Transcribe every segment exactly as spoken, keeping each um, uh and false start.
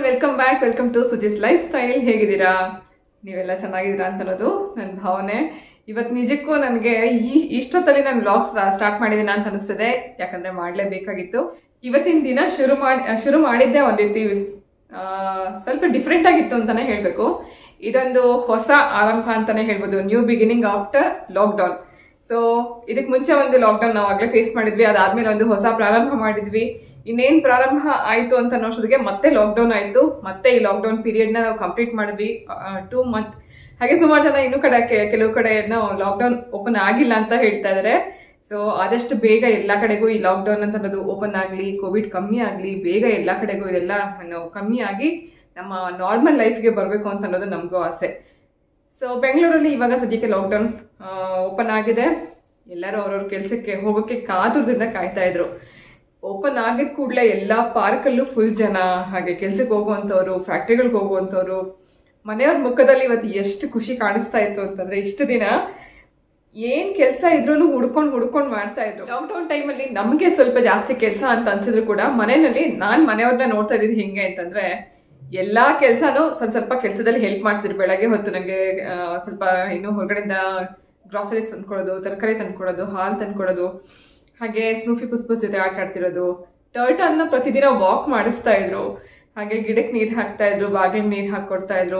Welcome back welcome to Suji's lifestyle. ಹೇಗಿದ್ದೀರಾ? ನೀವೆಲ್ಲ ಚೆನ್ನಾಗಿದ್ದೀರಾ ಅಂತ ಅನ್ನೋದು ನನ್ನ ಭಾವನೆ. ಇವತ್ತು ನಿಜಕ್ಕೂ ನನಗೆ ಈ ಇಷ್ಟೊತ್ತಲ್ಲಿ ನಾನು ವ್ಲಾಗ್ಸ್ ಸ್ಟಾರ್ಟ್ ಮಾಡಿದ್ದೀನಿ ಅಂತ ಅನಿಸ್ತಿದೆ, ಯಾಕಂದರೆ ಮಾಡಲೇಬೇಕಾಗಿತ್ತು. ಇವತ್ತಿನ ದಿನ ಶುರು ಮಾಡಿ ಶುರು ಮಾಡಿದ್ದೆ ಒಂದು ರೀತಿ ಸ್ವಲ್ಪ ಡಿಫ್ರೆಂಟ್ ಆಗಿತ್ತು ಅಂತಲೇ ಹೇಳಬೇಕು. ಇದೊಂದು ಹೊಸ ಆರಂಭ ಅಂತಲೇ ಹೇಳ್ಬೋದು, new beginning after lockdown. So ಇದಕ್ಕೆ ಮುಂಚೆ ಒಂದು ಲಾಕ್ಡೌನ್ ನಾವು ಆಗಲೇ ಫೇಸ್ ಮಾಡಿದ್ವಿ, ಅದಾದಮೇಲೆ ಒಂದು ಹೊಸ ಪ್ರಾರಂಭ ಮಾಡಿದ್ವಿ. ಇನ್ನೇನು ಪ್ರಾರಂಭ ಆಯಿತು ಅಂತ ಅನ್ನೋಷ್ಟೊತ್ತಿಗೆ ಮತ್ತೆ ಲಾಕ್ಡೌನ್ ಆಯಿತು. ಮತ್ತೆ ಈ ಲಾಕ್ಡೌನ್ ಪೀರಿಯಡ್ನ ನಾವು ಕಂಪ್ಲೀಟ್ ಮಾಡಿದ್ವಿ ಟೂ ಮಂತ್. ಹಾಗೆ ಸುಮಾರು ಜನ ಇನ್ನೂ ಕಡೆ ಕೆಲವು ಕಡೆ ನಾವು ಲಾಕ್ಡೌನ್ ಓಪನ್ ಆಗಿಲ್ಲ ಅಂತ ಹೇಳ್ತಾ ಇದ್ದಾರೆ. ಸೊ ಆದಷ್ಟು ಬೇಗ ಎಲ್ಲ ಕಡೆಗೂ ಈ ಲಾಕ್ಡೌನ್ ಅಂತ ಅನ್ನೋದು ಓಪನ್ ಆಗಲಿ, ಕೋವಿಡ್ ಕಮ್ಮಿ ಆಗಲಿ, ಬೇಗ ಎಲ್ಲ ಕಡೆಗೂ ಇದೆಲ್ಲ ನಾವು ಕಮ್ಮಿ ಆಗಿ ನಮ್ಮ ನಾರ್ಮಲ್ ಲೈಫ್ಗೆ ಬರಬೇಕು ಅಂತ ಅನ್ನೋದು ನಮಗೂ ಆಸೆ. ಸೊ ಬೆಂಗಳೂರಲ್ಲಿ ಇವಾಗ ಸದ್ಯಕ್ಕೆ ಲಾಕ್ಡೌನ್ ಓಪನ್ ಆಗಿದೆ. ಎಲ್ಲರೂ ಅವ್ರವ್ರ ಕೆಲಸಕ್ಕೆ ಹೋಗೋಕ್ಕೆ ಕಾತುರದಿಂದ ಕಾಯ್ತಾ ಇದ್ರು. ಓಪನ್ ಆಗಿದ ಕೂಡಲೇ ಎಲ್ಲ ಪಾರ್ಕಲ್ಲೂ ಫುಲ್ ಜನ, ಹಾಗೆ ಕೆಲ್ಸಕ್ಕೆ ಹೋಗುವಂಥವ್ರು, ಫ್ಯಾಕ್ಟ್ರಿಗಳಿಗೆ ಹೋಗುವಂಥವ್ರು, ಮನೆಯವ್ರ ಮುಖದಲ್ಲಿ ಇವತ್ತು ಎಷ್ಟು ಖುಷಿ ಕಾಣಿಸ್ತಾ ಇತ್ತು ಅಂತಂದ್ರೆ, ಇಷ್ಟು ದಿನ ಏನ್ ಕೆಲಸ ಇದ್ರೂ ಹುಡ್ಕೊಂಡು ಹುಡ್ಕೊಂಡು ಮಾಡ್ತಾ ಇದ್ರು. ಲಾಕ್ಡೌನ್ ಟೈಮಲ್ಲಿ ನಮಗೆ ಸ್ವಲ್ಪ ಜಾಸ್ತಿ ಕೆಲಸ ಅಂತ ಅನ್ಸಿದ್ರು ಕೂಡ ಮನೆಯಲ್ಲಿ ನಾನು ಮನೆಯವ್ರನ್ನ ನೋಡ್ತಾ ಇದ್ದಿದ್ದು ಹಿಂಗೆ ಅಂತಂದ್ರೆ, ಎಲ್ಲಾ ಕೆಲಸನೂ ಸ್ವಲ್ಪ ಸ್ವಲ್ಪ ಕೆಲಸದಲ್ಲಿ ಹೆಲ್ಪ್ ಮಾಡ್ತಿದ್ರು. ಬೆಳಗ್ಗೆ ಹೊತ್ತು ನನಗೆ ಸ್ವಲ್ಪ ಇನ್ನು ಹೊರಗಡೆಯಿಂದ ಗ್ರಾಸರೀಸ್ ತಂದ್ಕೊಡೋದು, ತರಕಾರಿ ತಂದ್ಕೊಡೋದು, ಹಾಲು ತಂದ್ಕೊಡೋದು, ಹಾಗೆ ಸ್ನೂಫಿ ಪುಸ್ಪುಸ್ ಜೊತೆ ಆಟ ಆಡ್ತಿರೋದು, ಟರ್ಟನ್ನ ಪ್ರತಿದಿನ ವಾಕ್ ಮಾಡಿಸ್ತಾ ಇದ್ರು, ಹಾಗೆ ಗಿಡಕ್ಕೆ ನೀರು ಹಾಕ್ತಾ ಇದ್ರು, ಬಾಗಿಲಿಗೆ ನೀರು ಹಾಕೊಡ್ತಾ ಇದ್ರು.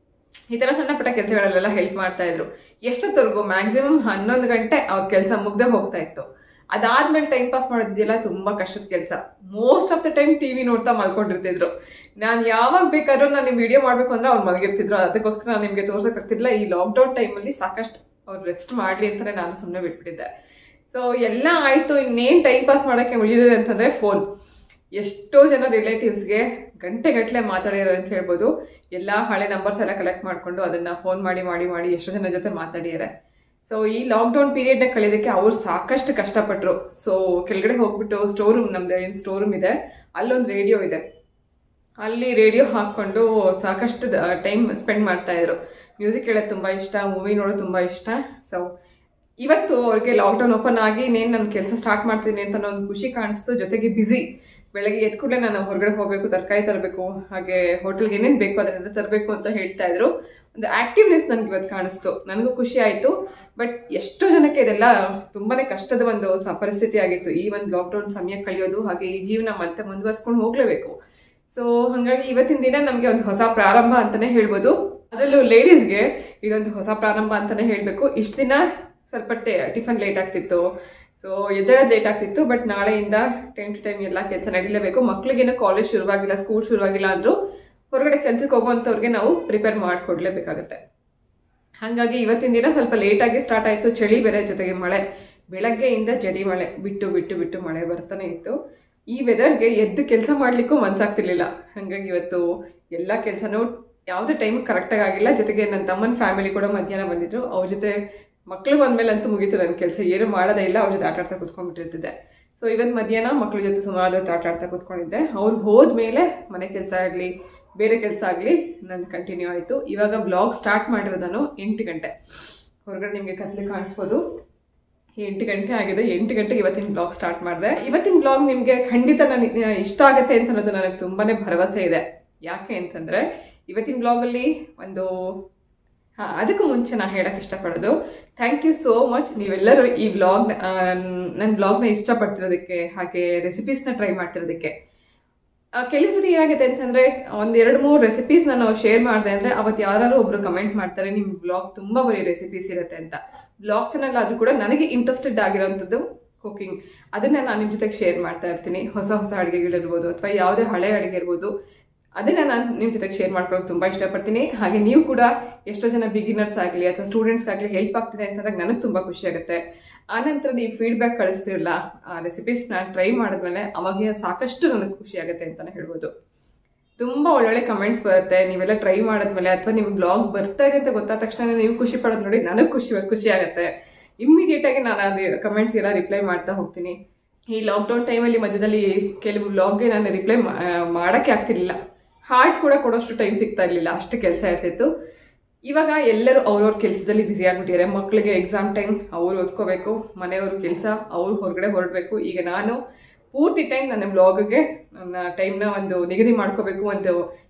ಈ ಥರ ಸಣ್ಣ ಪುಟ್ಟ ಕೆಲಸಗಳಲ್ಲೆಲ್ಲ ಹೆಲ್ಪ್ ಮಾಡ್ತಾ ಇದ್ರು. ಎಷ್ಟೊತ್ತವರೆಗೂ ಮ್ಯಾಕ್ಸಿಮಮ್ ಹನ್ನೊಂದು ಗಂಟೆ ಅವ್ರ ಕೆಲಸ ಮುಗ್ದೆ ಹೋಗ್ತಾ ಇತ್ತು. ಅದಾದ್ಮೇಲೆ ಟೈಮ್ ಪಾಸ್ ಮಾಡೋದಿದೆಯಲ್ಲ ತುಂಬಾ ಕಷ್ಟದ ಕೆಲಸ. Most of the time TV ನೋಡ್ತಾ ಮಲ್ಕೊಂಡಿರ್ತಿದ್ರು. ನಾನು ಯಾವಾಗ ಬೇಕಾದ್ರೂ ನಾನು ವಿಡಿಯೋ ಮಾಡ್ಬೇಕು ಅಂದ್ರೆ ಅವ್ರು ಮಲಗಿರ್ತಿದ್ರು. ಅದಕ್ಕೋಸ್ಕರ ನಾನು ನಿಮಗೆ ತೋರ್ಸಕ್ಕಾಗ್ತಿರ್ಲಿಲ್ಲ. ಈ ಲಾಕ್ಡೌನ್ ಟೈಮಲ್ಲಿ ಸಾಕಷ್ಟು ಅವ್ರು ರೆಸ್ಟ್ ಮಾಡ್ಲಿ ಅಂತಾನೆ ನಾನು ಸುಮ್ಮನೆ ಬಿಟ್ಬಿಟ್ಟಿದ್ದೆ. ಸೊ ಎಲ್ಲ ಆಯ್ತು, ಇನ್ನೇನು ಟೈಮ್ ಪಾಸ್ ಮಾಡೋಕ್ಕೆ ಉಳಿದಿದೆ ಅಂತಂದ್ರೆ ಫೋನ್. ಎಷ್ಟೋ ಜನ ರಿಲೇಟಿವ್ಸ್ಗೆ ಗಂಟೆ ಗಟ್ಟಲೆ ಮಾತಾಡಿರೋ ಅಂತ ಹೇಳ್ಬೋದು. ಎಲ್ಲ ಹಳೆ ನಂಬರ್ಸ್ ಎಲ್ಲ ಕಲೆಕ್ಟ್ ಮಾಡಿಕೊಂಡು ಅದನ್ನ ಫೋನ್ ಮಾಡಿ ಮಾಡಿ ಮಾಡಿ ಎಷ್ಟೋ ಜನ ಜೊತೆ ಮಾತಾಡಿದ್ದಾರೆ. ಸೊ ಈ ಲಾಕ್ಡೌನ್ ಪೀರಿಯಡ್ನ ಕಳೆಯೋದಕ್ಕೆ ಅವ್ರು ಸಾಕಷ್ಟು ಕಷ್ಟಪಟ್ಟರು. ಸೊ ಕೆಳಗಡೆ ಹೋಗ್ಬಿಟ್ಟು ಸ್ಟೋರ್ ರೂಮ್, ನಮ್ದು ಏನು ಸ್ಟೋರ್ ರೂಮ್ ಇದೆ, ಅಲ್ಲೊಂದು ರೇಡಿಯೋ ಇದೆ, ಅಲ್ಲಿ ರೇಡಿಯೋ ಹಾಕ್ಕೊಂಡು ಸಾಕಷ್ಟು ಟೈಮ್ ಸ್ಪೆಂಡ್ ಮಾಡ್ತಾ ಇದ್ರು. ಮ್ಯೂಸಿಕ್ ಕೇಳೋದು ತುಂಬ ಇಷ್ಟ, ಮೂವಿ ನೋಡೋದು ತುಂಬ ಇಷ್ಟ. ಸೊ ಇವತ್ತು ಅವ್ರಿಗೆ ಲಾಕ್ಡೌನ್ ಓಪನ್ ಆಗಿ ಇನ್ನೇನು ನಾನು ಕೆಲಸ ಸ್ಟಾರ್ಟ್ ಮಾಡ್ತೀನಿ ಅಂತ ಒಂದು ಖುಷಿ ಕಾಣಿಸ್ತು. ಜೊತೆಗೆ ಬ್ಯುಸಿ. ಬೆಳಗ್ಗೆ ಎದ್ದು ಕೂಡಲೇ ನಾನು ಹೊರಗಡೆ ಹೋಗಬೇಕು, ತರಕಾರಿ ತರಬೇಕು, ಹಾಗೆ ಹೋಟೆಲ್ಗೆ ಏನೇನು ಬೇಕು ಅದನ್ನೆಲ್ಲ ತರಬೇಕು ಅಂತ ಹೇಳ್ತಾ ಇದ್ರು. ಒಂದು ಆಕ್ಟಿವ್ನೆಸ್ ನನಗೆ ಇವತ್ತು ಕಾಣಿಸ್ತು, ನನಗೂ ಖುಷಿ ಆಯಿತು. ಬಟ್ ಎಷ್ಟೋ ಜನಕ್ಕೆ ಇದೆಲ್ಲ ತುಂಬಾನೇ ಕಷ್ಟದ ಒಂದು ಪರಿಸ್ಥಿತಿ ಆಗಿತ್ತು, ಈ ಒಂದು ಲಾಕ್ಡೌನ್ ಸಮಯ ಕಳೆಯೋದು, ಹಾಗೆ ಈ ಜೀವನ ಮತ್ತೆ ಮುಂದುವರ್ಸ್ಕೊಂಡು ಹೋಗ್ಲೇಬೇಕು. ಸೊ ಹಾಗಾಗಿ ಇವತ್ತಿನ ದಿನ ನಮಗೆ ಒಂದು ಹೊಸ ಪ್ರಾರಂಭ ಅಂತಾನೆ ಹೇಳ್ಬೋದು. ಅದರಲ್ಲೂ ಲೇಡೀಸ್ಗೆ ಇದೊಂದು ಹೊಸ ಪ್ರಾರಂಭ ಅಂತಾನೆ ಹೇಳಬೇಕು. ಇಷ್ಟು ದಿನ ಸ್ವಲ್ಪ ಟಿಫನ್ ಲೇಟ್ ಆಗ್ತಿತ್ತು, ಸೊ ಎದ್ದೇಳೋದು ಲೇಟ್ ಆಗ್ತಿತ್ತು. ಬಟ್ ನಾಳೆಯಿಂದ ಟೈಮ್ ಟು ಟೈಮ್ ಎಲ್ಲ ಕೆಲಸ ನಡೀಲೇಬೇಕು. ಮಕ್ಳಿಗೇನೋ ಕಾಲೇಜ್ ಶುರುವಾಗಿಲ್ಲ, ಸ್ಕೂಲ್ ಶುರುವಾಗಿಲ್ಲ ಅಂದರೂ ಹೊರಗಡೆ ಕೆಲ್ಸಕ್ಕೆ ಹೋಗುವಂಥವ್ರಿಗೆ ನಾವು ಪ್ರಿಪೇರ್ ಮಾಡಿಕೊಡ್ಲೇಬೇಕಾಗತ್ತೆ. ಹಾಗಾಗಿ ಇವತ್ತಿನ ದಿನ ಸ್ವಲ್ಪ ಲೇಟಾಗಿ ಸ್ಟಾರ್ಟ್ ಆಯಿತು. ಚಳಿ ಬೇರೆ, ಜೊತೆಗೆ ಮಳೆ. ಬೆಳಗ್ಗೆಯಿಂದ ಜಡಿ ಮಳೆ, ಬಿಟ್ಟು ಬಿಟ್ಟು ಬಿಟ್ಟು ಮಳೆ ಬರ್ತಾನೆ ಇತ್ತು. ಈ ವೆದರ್ಗೆ ಎದ್ದು ಕೆಲಸ ಮಾಡಲಿಕ್ಕೂ ಮನ್ಸಾಗ್ತಿರ್ಲಿಲ್ಲ. ಹಾಗಾಗಿ ಇವತ್ತು ಎಲ್ಲ ಕೆಲಸನೂ ಯಾವುದೇ ಟೈಮ್ ಕರೆಕ್ಟಾಗಿ ಆಗಿಲ್ಲ. ಜೊತೆಗೆ ನನ್ನ ತಮ್ಮನ ಫ್ಯಾಮಿಲಿ ಕೂಡ ಮಧ್ಯಾಹ್ನ ಬಂದಿದ್ರು. ಅವ್ರ ಜೊತೆ ಮಕ್ಳು ಬಂದಮೇಲೆ ಅಂತೂ ಮುಗೀತು ನನ್ನ ಕೆಲಸ, ಏನು ಮಾಡೋದೇ ಇಲ್ಲ. ಅವ್ರ ಜೊತೆ ಆಟ ಆಡ್ತಾ ಕೂತ್ಕೊಂಡ್ಬಿಟ್ಟಿರ್ತಿದ್ದೆ. ಸೊ ಇವತ್ತು ಮಧ್ಯಾಹ್ನ ಮಕ್ಳ ಜೊತೆ ಸುಮಾರು ಹೊತ್ತು ಆಟ ಆಡ್ತಾ ಕೂತ್ಕೊಂಡಿದ್ದೆ. ಅವ್ರು ಹೋದ್ಮೇಲೆ ಮನೆ ಕೆಲಸ ಆಗಲಿ ಬೇರೆ ಕೆಲಸ ಆಗಲಿ ನಂದು ಕಂಟಿನ್ಯೂ ಆಯಿತು. ಇವಾಗ ಬ್ಲಾಗ್ ಸ್ಟಾರ್ಟ್ ಮಾಡಿರೋದು ನಾನು ಎಂಟು ಗಂಟೆ. ಹೊರಗಡೆ ನಿಮಗೆ ಕತ್ಲೆ ಕಾಣಿಸ್ಬೋದು, ಎಂಟು ಗಂಟೆ ಆಗಿದೆ. ಎಂಟು ಗಂಟೆಗೆ ಇವತ್ತಿನ ಬ್ಲಾಗ್ ಸ್ಟಾರ್ಟ್ ಮಾಡಿದೆ. ಇವತ್ತಿನ ಬ್ಲಾಗ್ ನಿಮಗೆ ಖಂಡಿತ ನನಗೆ ಇಷ್ಟ ಆಗುತ್ತೆ ಅಂತ ಅನ್ನೋದು ನನಗೆ ತುಂಬಾ ಭರವಸೆ ಇದೆ. ಯಾಕೆ ಅಂತಂದರೆ ಇವತ್ತಿನ ಬ್ಲಾಗಲ್ಲಿ ಒಂದು ಹಾಂ ಅದಕ್ಕೂ ಮುಂಚೆ ನಾನು ಹೇಳೋಕ್ಕೆ ಇಷ್ಟಪಡೋದು, ಥ್ಯಾಂಕ್ ಯು ಸೋ ಮಚ್ ನೀವೆಲ್ಲರೂ ಈ ಬ್ಲಾಗ್ ನನ್ನ ಬ್ಲಾಗ್ನ ಇಷ್ಟಪಡ್ತಿರೋದಕ್ಕೆ, ಹಾಗೆ ರೆಸಿಪೀಸ್ನ ಟ್ರೈ ಮಾಡ್ತಿರೋದಕ್ಕೆ. ಕೆಲವು ಸತಿ ಏನಾಗುತ್ತೆ ಅಂತಂದರೆ, ಒಂದು ಎರಡು ಮೂರು ರೆಸಿಪೀಸ್ ನಾನು ಶೇರ್ ಮಾಡಿದೆ ಅಂದರೆ ಅವತ್ತು ಯಾರು ಒಬ್ಬರು ಕಮೆಂಟ್ ಮಾಡ್ತಾರೆ, ನಿಮ್ಮ ಬ್ಲಾಗ್ ತುಂಬ ಬರೀ ರೆಸಿಪೀಸ್ ಇರುತ್ತೆ ಅಂತ. ಬ್ಲಾಗ್ ಚಾನಲ್ ಆದರೂ ಕೂಡ ನನಗೆ ಇಂಟ್ರೆಸ್ಟೆಡ್ ಆಗಿರೋವಂಥದ್ದು ಕುಕಿಂಗ್, ಅದನ್ನು ನಾನು ನಿಮ್ಮ ಜೊತೆಗೆ ಶೇರ್ ಮಾಡ್ತಾ ಇರ್ತೀನಿ. ಹೊಸ ಹೊಸ ಅಡುಗೆಗಳಿರ್ಬೋದು ಅಥವಾ ಯಾವುದೇ ಹಳೆ ಅಡುಗೆ ಇರ್ಬೋದು, ಅದನ್ನು ನಾನು ನಿಮ್ಮ ಜೊತೆಗೆ ಶೇರ್ ಮಾಡ್ಕೊಳ್ಳೋಕೆ ತುಂಬ ಇಷ್ಟಪಡ್ತೀನಿ. ಹಾಗೆ ನೀವು ಕೂಡ ಎಷ್ಟೋ ಜನ ಬಿಗಿನರ್ಸ್ ಆಗಲಿ ಅಥವಾ ಸ್ಟೂಡೆಂಟ್ಸ್ಗಾಗಲಿ ಹೆಲ್ಪ್ ಆಗ್ತಿದೆ ಅಂತಂದಾಗ ನನಗೆ ತುಂಬ ಖುಷಿ ಆಗುತ್ತೆ. ಆನಂತರ ನೀವು ಫೀಡ್ಬ್ಯಾಕ್ ಕಳಿಸ್ತಿರಲ್ಲ, ಆ ರೆಸಿಪೀಸ್ನ ಟ್ರೈ ಮಾಡಿದ್ಮೇಲೆ ಅವಾಗ ಸಾಕಷ್ಟು ನನಗೆ ಖುಷಿ ಆಗುತ್ತೆ ಅಂತಲೇ ಹೇಳ್ಬೋದು. ತುಂಬ ಒಳ್ಳೊಳ್ಳೆ ಕಮೆಂಟ್ಸ್ ಬರುತ್ತೆ ನೀವೆಲ್ಲ ಟ್ರೈ ಮಾಡಿದ್ಮೇಲೆ, ಅಥವಾ ನಿಮ್ಮ ಬ್ಲಾಗ್ ಬರ್ತಾ ಇದೆ ಅಂತ ಗೊತ್ತಾದ ತಕ್ಷಣ ನೀವು ಖುಷಿ ಪಡೋದು ನೋಡಿ ನನಗೆ ಖುಷಿ ಖುಷಿ ಆಗುತ್ತೆ. ಇಮ್ಮಿಡಿಯೇಟಾಗಿ ನಾನು ಅದು ಕಮೆಂಟ್ಸ್ಗೆಲ್ಲ ರಿಪ್ಲೈ ಮಾಡ್ತಾ ಹೋಗ್ತೀನಿ. ಈ ಲಾಕ್ಡೌನ್ ಟೈಮಲ್ಲಿ ಮಧ್ಯದಲ್ಲಿ ಕೆಲವು ಬ್ಲಾಗ್ಗೆ ನಾನು ರಿಪ್ಲೈ ಮಾಡೋಕ್ಕೆ ಆಗ್ತಿರ್ಲಿಲ್ಲ, ಹಾರ್ಟ್ ಕೂಡ ಕೊಡೋಷ್ಟು ಟೈಮ್ ಸಿಗ್ತಾ ಇರಲಿಲ್ಲ, ಅಷ್ಟು ಕೆಲಸ ಇರ್ತಿತ್ತು. ಇವಾಗ ಎಲ್ಲರೂ ಅವ್ರವ್ರ ಕೆಲಸದಲ್ಲಿ ಬ್ಯುಸಿ ಆಗಿಬಿಟ್ಟಿದ್ದಾರೆ. ಮಕ್ಕಳಿಗೆ ಎಕ್ಸಾಮ್ ಟೈಮ್, ಅವ್ರು ಓದ್ಕೋಬೇಕು, ಮನೆಯವರು ಕೆಲಸ, ಅವ್ರು ಹೊರಗಡೆ ಹೊರಡಬೇಕು. ಈಗ ನಾನು ಪೂರ್ತಿ ಟೈಮ್ ನನ್ನ ಬ್ಲಾಗ್ಗೆ ನನ್ನ ಟೈಮ್ನ ಒಂದು ನಿಗದಿ ಮಾಡ್ಕೋಬೇಕು, ಒಂದು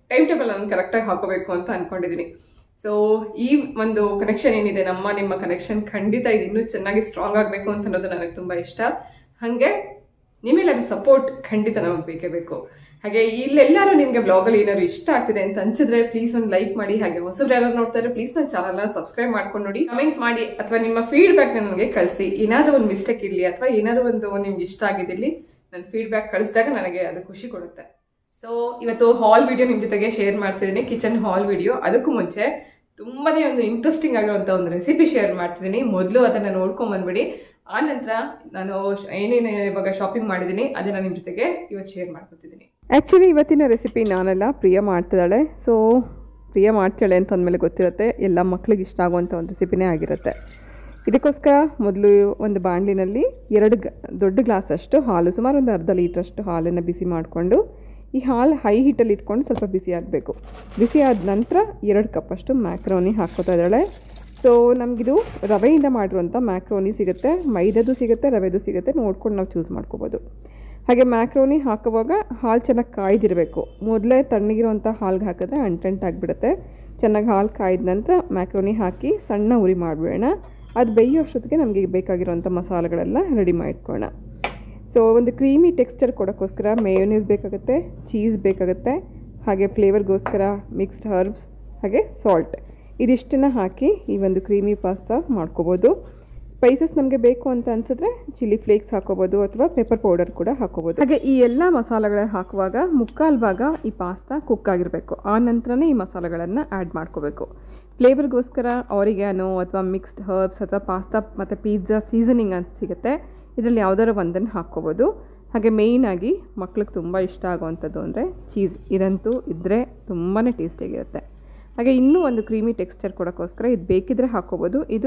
ಟೈಮ್ ಟೇಬಲ್ ನಾನು ಕರೆಕ್ಟಾಗಿ ಹಾಕೋಬೇಕು ಅಂತ ಅಂದ್ಕೊಂಡಿದ್ದೀನಿ. ಸೊ ಈ ಒಂದು ಕನೆಕ್ಷನ್ ಏನಿದೆ ನಮ್ಮ ನಿಮ್ಮ ಕನೆಕ್ಷನ್ ಖಂಡಿತ ಇದು ಇನ್ನೂ ಚೆನ್ನಾಗಿ ಸ್ಟ್ರಾಂಗ್ ಆಗಬೇಕು ಅಂತ ಅನ್ನೋದು ನನಗೆ ತುಂಬ ಇಷ್ಟ. ಹಾಗೆ ನಿಮ್ಮೆಲ್ಲರ ಸಪೋರ್ಟ್ ಖಂಡಿತ ನಮಗೆ ಬೇಕೇ ಬೇಕು. ಹಾಗೆ ಇಲ್ಲೆಲ್ಲರೂ ನಿಮಗೆ ಬ್ಲಾಗಲ್ಲಿ ಏನಾದ್ರು ಇಷ್ಟ ಆಗ್ತಿದೆ ಅಂತ ಅನ್ಸಿದ್ರೆ ಪ್ಲೀಸ್ ಒಂದು ಲೈಕ್ ಮಾಡಿ. ಹಾಗೆ ಹೊಸಬ್ರು ಯಾರು ನೋಡ್ತಾ ಇದ್ರೆ ಪ್ಲೀಸ್ ನನ್ನ ಚಾನಲ್ನ ಸಬ್ಸ್ಕ್ರೈಬ್ ಮಾಡ್ಕೊಂಡು ನೋಡಿ, ಕಮೆಂಟ್ ಮಾಡಿ ಅಥವಾ ನಿಮ್ಮ ಫೀಡ್ಬ್ಯಾಕ್ನ ನನಗೆ ಕಳಿಸಿ. ಏನಾದರೂ ಒಂದು ಮಿಸ್ಟೇಕ್ ಇರಲಿ ಅಥವಾ ಏನಾದರೂ ಒಂದು ನಿಮ್ಗೆ ಇಷ್ಟ ಆಗಿದ್ದಿರಲಿ ನನ್ನ ಫೀಡ್ಬ್ಯಾಕ್ ಕಳಿಸಿದಾಗ ನನಗೆ ಅದು ಖುಷಿ ಕೊಡುತ್ತೆ. ಸೊ ಇವತ್ತು ಹಾಲ್ ವಿಡಿಯೋ ನಿಮ್ಮ ಜೊತೆಗೆ ಶೇರ್ ಮಾಡ್ತಿದ್ದೀನಿ, ಕಿಚನ್ ಹಾಲ್ ವಿಡಿಯೋ. ಅದಕ್ಕೂ ಮುಂಚೆ ತುಂಬಾನೇ ಒಂದು ಇಂಟ್ರೆಸ್ಟಿಂಗ್ ಆಗಿರುವಂಥ ಒಂದು ರೆಸಿಪಿ ಶೇರ್ ಮಾಡ್ತಿದ್ದೀನಿ. ಮೊದಲು ಅದನ್ನು ನೋಡ್ಕೊಂಬಂದ್ಬಿಡಿ. ಆ ನಂತರ ನಾನು ಏನೇನು ಇವಾಗ ಶಾಪಿಂಗ್ ಮಾಡಿದ್ದೀನಿ ಅದನ್ನು ನಿಮ್ಮ ಜೊತೆಗೆ ಇವತ್ತು ಶೇರ್ ಮಾಡ್ಕೊತಿದ್ದೀನಿ. ಆ್ಯಕ್ಚುಲಿ ಇವತ್ತಿನ ರೆಸಿಪಿ ನಾನೆಲ್ಲ ಪ್ರಿಯ ಮಾಡ್ತಿದ್ದಾಳೆ. ಸೊ ಪ್ರಿಯ ಮಾಡ್ತಾಳೆ ಅಂತ ಅಂದಮೇಲೆ ಗೊತ್ತಿರುತ್ತೆ ಎಲ್ಲ ಮಕ್ಳಿಗೆ ಇಷ್ಟ ಆಗುವಂಥ ಒಂದು ರೆಸಿಪಿನೇ ಆಗಿರುತ್ತೆ. ಇದಕ್ಕೋಸ್ಕರ ಮೊದಲು ಒಂದು ಬಾಣಲಿನಲ್ಲಿ ಎರಡು ದೊಡ್ಡ ಗ್ಲಾಸಷ್ಟು ಹಾಲು, ಸುಮಾರು ಒಂದು ಅರ್ಧ ಲೀಟ್ರಷ್ಟು ಹಾಲನ್ನು ಬಿಸಿ ಮಾಡಿಕೊಂಡು ಈ ಹಾಲು ಹೈ ಹೀಟಲ್ಲಿ ಇಟ್ಕೊಂಡು ಸ್ವಲ್ಪ ಬಿಸಿ ಆಗಬೇಕು. ಬಿಸಿ ಆದ ನಂತರ ಎರಡು ಕಪ್ಪಷ್ಟು ಮ್ಯಾಕ್ರೋನಿ ಹಾಕ್ಕೋತಾ ಇದ್ದಾಳೆ. ಸೊ ನಮಗಿದು ರವೆಯಿಂದ ಮಾಡಿರುವಂಥ ಮ್ಯಾಕ್ರೋನಿ ಸಿಗುತ್ತೆ, ಮೈದಾದು ಸಿಗುತ್ತೆ, ರವೆದು ಸಿಗುತ್ತೆ, ನೋಡ್ಕೊಂಡು ನಾವು ಚೂಸ್ ಮಾಡ್ಕೋಬೋದು. ಹಾಗೆ ಮ್ಯಾಕ್ರೋನಿ ಹಾಕುವಾಗ ಹಾಲು ಚೆನ್ನಾಗಿ ಕಾಯ್ದಿರಬೇಕು. ಮೊದಲೇ ತಣ್ಣಗಿರುವಂಥ ಹಾಲ್ಗೆ ಹಾಕಿದ್ರೆ ಅಂಟಂಟಾಗಿಬಿಡುತ್ತೆ. ಚೆನ್ನಾಗಿ ಹಾಲು ಕಾಯ್ದ ನಂತರ ಮ್ಯಾಕ್ರೋನಿ ಹಾಕಿ ಸಣ್ಣ ಉರಿ ಮಾಡಿಬಿಡೋಣ. ಅದು ಬೇಯೋಷ್ಟೊತ್ತಿಗೆ ನಮಗೆ ಬೇಕಾಗಿರೋಂಥ ಮಸಾಲೆಗಳೆಲ್ಲ ರೆಡಿ ಮಾಡಿಟ್ಕೊಳ್ಳೋಣ. ಸೊ ಒಂದು ಕ್ರೀಮಿ ಟೆಕ್ಸ್ಚರ್ ಕೊಡೋಕ್ಕೋಸ್ಕರ ಮೇಯೋನೀಸ್ ಬೇಕಾಗುತ್ತೆ, ಚೀಸ್ ಬೇಕಾಗುತ್ತೆ, ಹಾಗೆ ಫ್ಲೇವರ್ಗೋಸ್ಕರ ಮಿಕ್ಸ್ಡ್ ಹರ್ಬ್ಸ್, ಹಾಗೆ ಸಾಲ್ಟ್, ಇದಿಷ್ಟನ್ನು ಹಾಕಿ ಈ ಒಂದು ಕ್ರೀಮಿ ಪಾಸ್ತಾ ಮಾಡ್ಕೋಬೋದು. ಸ್ಪೈಸಸ್ ನಮಗೆ ಬೇಕು ಅಂತ ಅನಿಸಿದ್ರೆ ಚಿಲ್ಲಿ ಫ್ಲೇಕ್ಸ್ ಹಾಕೋಬೋದು ಅಥವಾ ಪೆಪ್ಪರ್ ಪೌಡರ್ ಕೂಡ ಹಾಕೋಬೋದು. ಹಾಗೆ ಈ ಎಲ್ಲ ಮಸಾಲೆಗಳ ಹಾಕುವಾಗ ಮುಕ್ಕಾಲು ಭಾಗ ಈ ಪಾಸ್ತಾ ಕುಕ್ ಆಗಿರಬೇಕು. ಆ ನಂತರನೇ ಈ ಮಸಾಲೆಗಳನ್ನು ಆ್ಯಡ್ ಮಾಡ್ಕೋಬೇಕು. ಫ್ಲೇವರ್ಗೋಸ್ಕರ ಆರಿಗ್ಯಾನೋ ಅಥವಾ ಮಿಕ್ಸ್ಡ್ ಹರ್ಬ್ಸ್ ಅಥವಾ ಪಾಸ್ತಾ ಮತ್ತು ಪಿಜ್ಜಾ ಸೀಸನಿಂಗ್ ಅಂತ ಸಿಗುತ್ತೆ, ಇದರಲ್ಲಿ ಯಾವುದಾದ್ರು ಒಂದನ್ನು ಹಾಕ್ಕೋಬೋದು. ಹಾಗೆ ಮೇಯ್ನಾಗಿ ಮಕ್ಳಿಗೆ ತುಂಬ ಇಷ್ಟ ಆಗುವಂಥದ್ದು ಅಂದರೆ ಚೀಸ್. ಇದಂತೂ ಇದ್ದರೆ ತುಂಬಾ ಟೇಸ್ಟಿಯಾಗಿರುತ್ತೆ. ಹಾಗೆ ಇನ್ನೂ ಒಂದು ಕ್ರೀಮಿ ಟೆಕ್ಸ್ಚರ್ ಕೊಡೋಕ್ಕೋಸ್ಕರ ಇದು ಬೇಕಿದ್ರೆ ಹಾಕ್ಕೋಬೋದು. ಇದು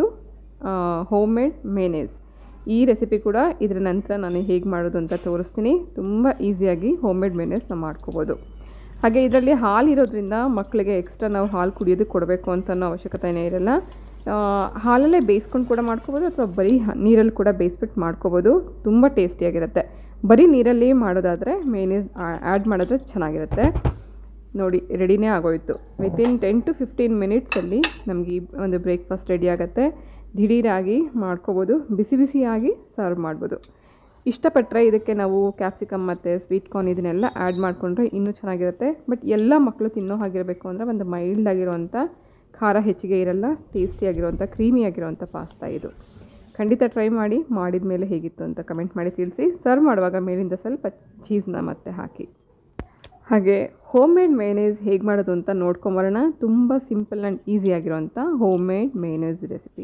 ಹೋಮ್ ಮೇಡ್ ಮೇನೇಸ್. ಈ ರೆಸಿಪಿ ಕೂಡ ಇದರ ನಂತರ ನಾನು ಹೇಗೆ ಮಾಡೋದು ಅಂತ ತೋರಿಸ್ತೀನಿ. ತುಂಬ ಈಸಿಯಾಗಿ ಹೋಮ್ ಮೇಡ್ ಮೇನೇಸ್ನ ಮಾಡ್ಕೋಬೋದು. ಹಾಗೆ ಇದರಲ್ಲಿ ಹಾಲು ಇರೋದ್ರಿಂದ ಮಕ್ಕಳಿಗೆ ಎಕ್ಸ್ಟ್ರಾ ನಾವು ಹಾಲು ಕುಡಿಯೋದು ಕೊಡಬೇಕು ಅಂತ ಅನ್ನೋ ಅವಶ್ಯಕತೆಯೇ ಇರಲ್ಲ. ಹಾಲಲ್ಲೇ ಬೇಯಿಸ್ಕೊಂಡು ಕೂಡ ಮಾಡ್ಕೋಬೋದು ಅಥವಾ ಬರೀ ನೀರಲ್ಲಿ ಕೂಡ ಬೇಯಿಸ್ಬಿಟ್ಟು ಮಾಡ್ಕೋಬೋದು. ತುಂಬ ಟೇಸ್ಟಿಯಾಗಿರುತ್ತೆ. ಬರೀ ನೀರಲ್ಲಿ ಮಾಡೋದಾದರೆ ಮೇನೇಸ್ ಆ್ಯಡ್ ಮಾಡಿದ್ರೆ ಚೆನ್ನಾಗಿರುತ್ತೆ. ನೋಡಿ ರೆಡಿನೇ ಆಗೋಯಿತು. ವಿತಿನ್ ಟೆನ್ ಟು ಫಿಫ್ಟೀನ್ ಮಿನಿಟ್ಸಲ್ಲಿ ನಮಗೆ ಈ ಒಂದು ಬ್ರೇಕ್ಫಾಸ್ಟ್ ರೆಡಿ ಆಗುತ್ತೆ. ದಿಢೀರಾಗಿ ಮಾಡ್ಕೋಬೋದು, ಬಿಸಿ ಬಿಸಿಯಾಗಿ ಸರ್ವ್ ಮಾಡ್ಬೋದು. ಇಷ್ಟಪಟ್ಟರೆ ಇದಕ್ಕೆ ನಾವು ಕ್ಯಾಪ್ಸಿಕಮ್ ಮತ್ತು ಸ್ವೀಟ್ ಕಾರ್ನ್ ಇದನ್ನೆಲ್ಲ ಆ್ಯಡ್ ಮಾಡಿಕೊಂಡ್ರೆ ಇನ್ನೂ ಚೆನ್ನಾಗಿರುತ್ತೆ. ಬಟ್ ಎಲ್ಲ ಮಕ್ಕಳು ತಿನ್ನೋ ಹಾಗಿರಬೇಕು ಅಂದರೆ ಒಂದು ಮೈಲ್ಡ್ ಆಗಿರುವಂಥ, ಖಾರ ಹೆಚ್ಚಿಗೆ ಇರಲ್ಲ, ಟೇಸ್ಟಿಯಾಗಿರುವಂಥ ಕ್ರೀಮಿಯಾಗಿರುವಂಥ ಪಾಸ್ತಾ ಇದು. ಖಂಡಿತ ಟ್ರೈ ಮಾಡಿ. ಮಾಡಿದ ಮೇಲೆ ಹೇಗಿತ್ತು ಅಂತ ಕಮೆಂಟ್ ಮಾಡಿ ತಿಳಿಸಿ. ಸರ್ವ್ ಮಾಡುವಾಗ ಮೇಲಿಂದ ಸ್ವಲ್ಪ ಚೀಸ್ನ ಮತ್ತೆ ಹಾಕಿ. ಹಾಗೆ ಹೋಮ್ ಮೇಡ್ ಮೇನೇಸ್ ಹೇಗೆ ಮಾಡೋದು ಅಂತ ನೋಡ್ಕೊಂಬರೋಣ. ತುಂಬ ಸಿಂಪಲ್ ಆ್ಯಂಡ್ ಈಸಿಯಾಗಿರುವಂಥ homemade mayonnaise recipe.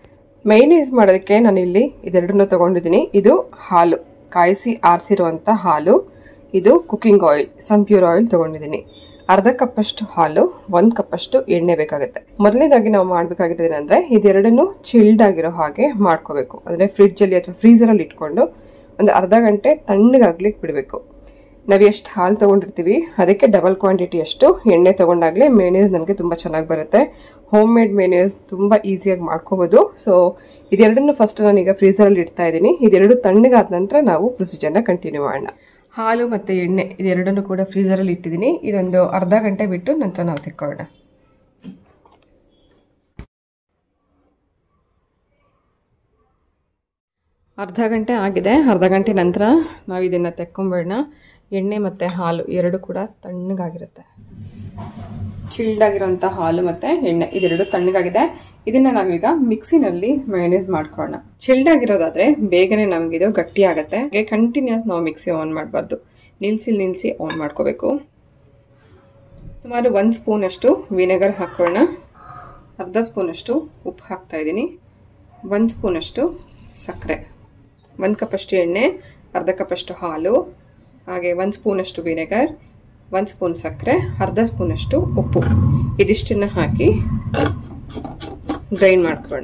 Mayonnaise ಮಾಡೋದಕ್ಕೆ ನಾನಿಲ್ಲಿ ಇದೆರಡನ್ನೂ ತೊಗೊಂಡಿದ್ದೀನಿ. ಇದು ಹಾಲು, ಕಾಯಿಸಿ ಆರಿಸಿರುವಂಥ ಹಾಲು. ಇದು ಕುಕ್ಕಿಂಗ್ ಆಯಿಲ್, ಸನ್ಪ್ಯೂರ್ ಆಯಿಲ್ ತೊಗೊಂಡಿದ್ದೀನಿ. ಅರ್ಧ ಕಪ್ಪಷ್ಟು ಹಾಲು, ಒಂದು ಕಪ್ಪಷ್ಟು ಎಣ್ಣೆ ಬೇಕಾಗುತ್ತೆ. ಮೊದಲನೇದಾಗಿ ನಾವು ಮಾಡಬೇಕಾಗಿರೋದು ಏನಂದರೆ ಇದೆರಡನ್ನೂ ಚಿಲ್ಡ್ ಆಗಿರೋ ಹಾಗೆ ಮಾಡ್ಕೋಬೇಕು. ಅಂದರೆ ಫ್ರಿಡ್ಜಲ್ಲಿ ಅಥವಾ ಫ್ರೀಸರಲ್ಲಿ ಇಟ್ಕೊಂಡು ಒಂದು ಅರ್ಧ ಗಂಟೆ ತಣ್ಣಗಾಗ್ಲಿಕ್ಕೆ ಬಿಡಬೇಕು. ನಾವು ಎಷ್ಟು ಹಾಲು ತೊಗೊಂಡಿರ್ತೀವಿ ಅದಕ್ಕೆ ಡಬಲ್ ಕ್ವಾಂಟಿಟಿ ಅಷ್ಟು ಎಣ್ಣೆ ತೊಗೊಂಡಾಗಲೇ ಮೇನೇಸ್ ನಮಗೆ ತುಂಬ ಚೆನ್ನಾಗಿ ಬರುತ್ತೆ. ಹೋಮ್ ಮೇಡ್ ಮೇನೇಸ್ ತುಂಬ ಈಸಿಯಾಗಿ ಮಾಡ್ಕೋಬೋದು. ಸೊ ಇದೆರಡನ್ನು ಫಸ್ಟ್ ನಾನೀಗ ಫ್ರೀಸರಲ್ಲಿ ಇಡ್ತಾ ಇದ್ದೀನಿ. ಇದೆರಡು ತಣ್ಣಗಾದ ನಂತರ ನಾವು ಪ್ರೊಸೀಜರ್ನ ಕಂಟಿನ್ಯೂ ಮಾಡೋಣ. ಹಾಲು ಮತ್ತು ಎಣ್ಣೆ ಇದೆರಡನ್ನು ಕೂಡ ಫ್ರೀಸರಲ್ಲಿ ಇಟ್ಟಿದ್ದೀನಿ. ಇದೊಂದು ಅರ್ಧ ಗಂಟೆ ಬಿಟ್ಟು ನಂತರ ನಾವು ತೆಕ್ಕೊಳ್ಳೋಣ. ಅರ್ಧ ಗಂಟೆ ಆಗಿದೆ. ಅರ್ಧ ಗಂಟೆ ನಂತರ ನಾವು ಇದನ್ನು ತೆಕ್ಕೊಂಬೇಡ. ಎಣ್ಣೆ ಮತ್ತು ಹಾಲು ಎರಡು ಕೂಡ ತಣ್ಣಗಾಗಿರುತ್ತೆ. ಚಿಲ್ಡ್ ಆಗಿರೋಂಥ ಹಾಲು ಮತ್ತು ಎಣ್ಣೆ ಇದೆರಡು ತಣ್ಣಗಾಗಿದೆ. ಇದನ್ನು ನಾವೀಗ ಮಿಕ್ಸಿನಲ್ಲಿ ಮಯೋನೈಸ್ ಮಾಡ್ಕೊಳ್ಳೋಣ. ಚಿಲ್ಡ್ ಆಗಿರೋದಾದರೆ ಬೇಗನೆ ನಮಗಿದು ಗಟ್ಟಿ ಆಗುತ್ತೆ. ಹಾಗೆ ಕಂಟಿನ್ಯೂಸ್ ನಾವು ಮಿಕ್ಸಿ ಆನ್ ಮಾಡಬಾರ್ದು, ನಿಲ್ಲಿಸಿ ನಿಲ್ಲಿಸಿ ಆನ್ ಮಾಡ್ಕೋಬೇಕು. ಸುಮಾರು ಒಂದು ಸ್ಪೂನಷ್ಟು ವಿನೆಗರ್ ಹಾಕ್ಕೊಳ್ಳೋಣ. ಅರ್ಧ ಸ್ಪೂನಷ್ಟು ಉಪ್ಪು ಹಾಕ್ತಾ ಇದ್ದೀನಿ. ಒಂದು ಸ್ಪೂನಷ್ಟು ಸಕ್ಕರೆ, ಒಂದು ಕಪ್ಪಷ್ಟು ಎಣ್ಣೆ, ಅರ್ಧ ಕಪ್ಪಷ್ಟು ಹಾಲು, ಹಾಗೆ ಒಂದು ಸ್ಪೂನಷ್ಟು ವಿನೆಗರ್, ಒಂದು ಸ್ಪೂನ್ ಸಕ್ಕರೆ, ಅರ್ಧ ಸ್ಪೂನಷ್ಟು ಉಪ್ಪು, ಇದಿಷ್ಟನ್ನು ಹಾಕಿ ಗ್ರೈಂಡ್ ಮಾಡ್ಕೊಳ್ಳೋಣ.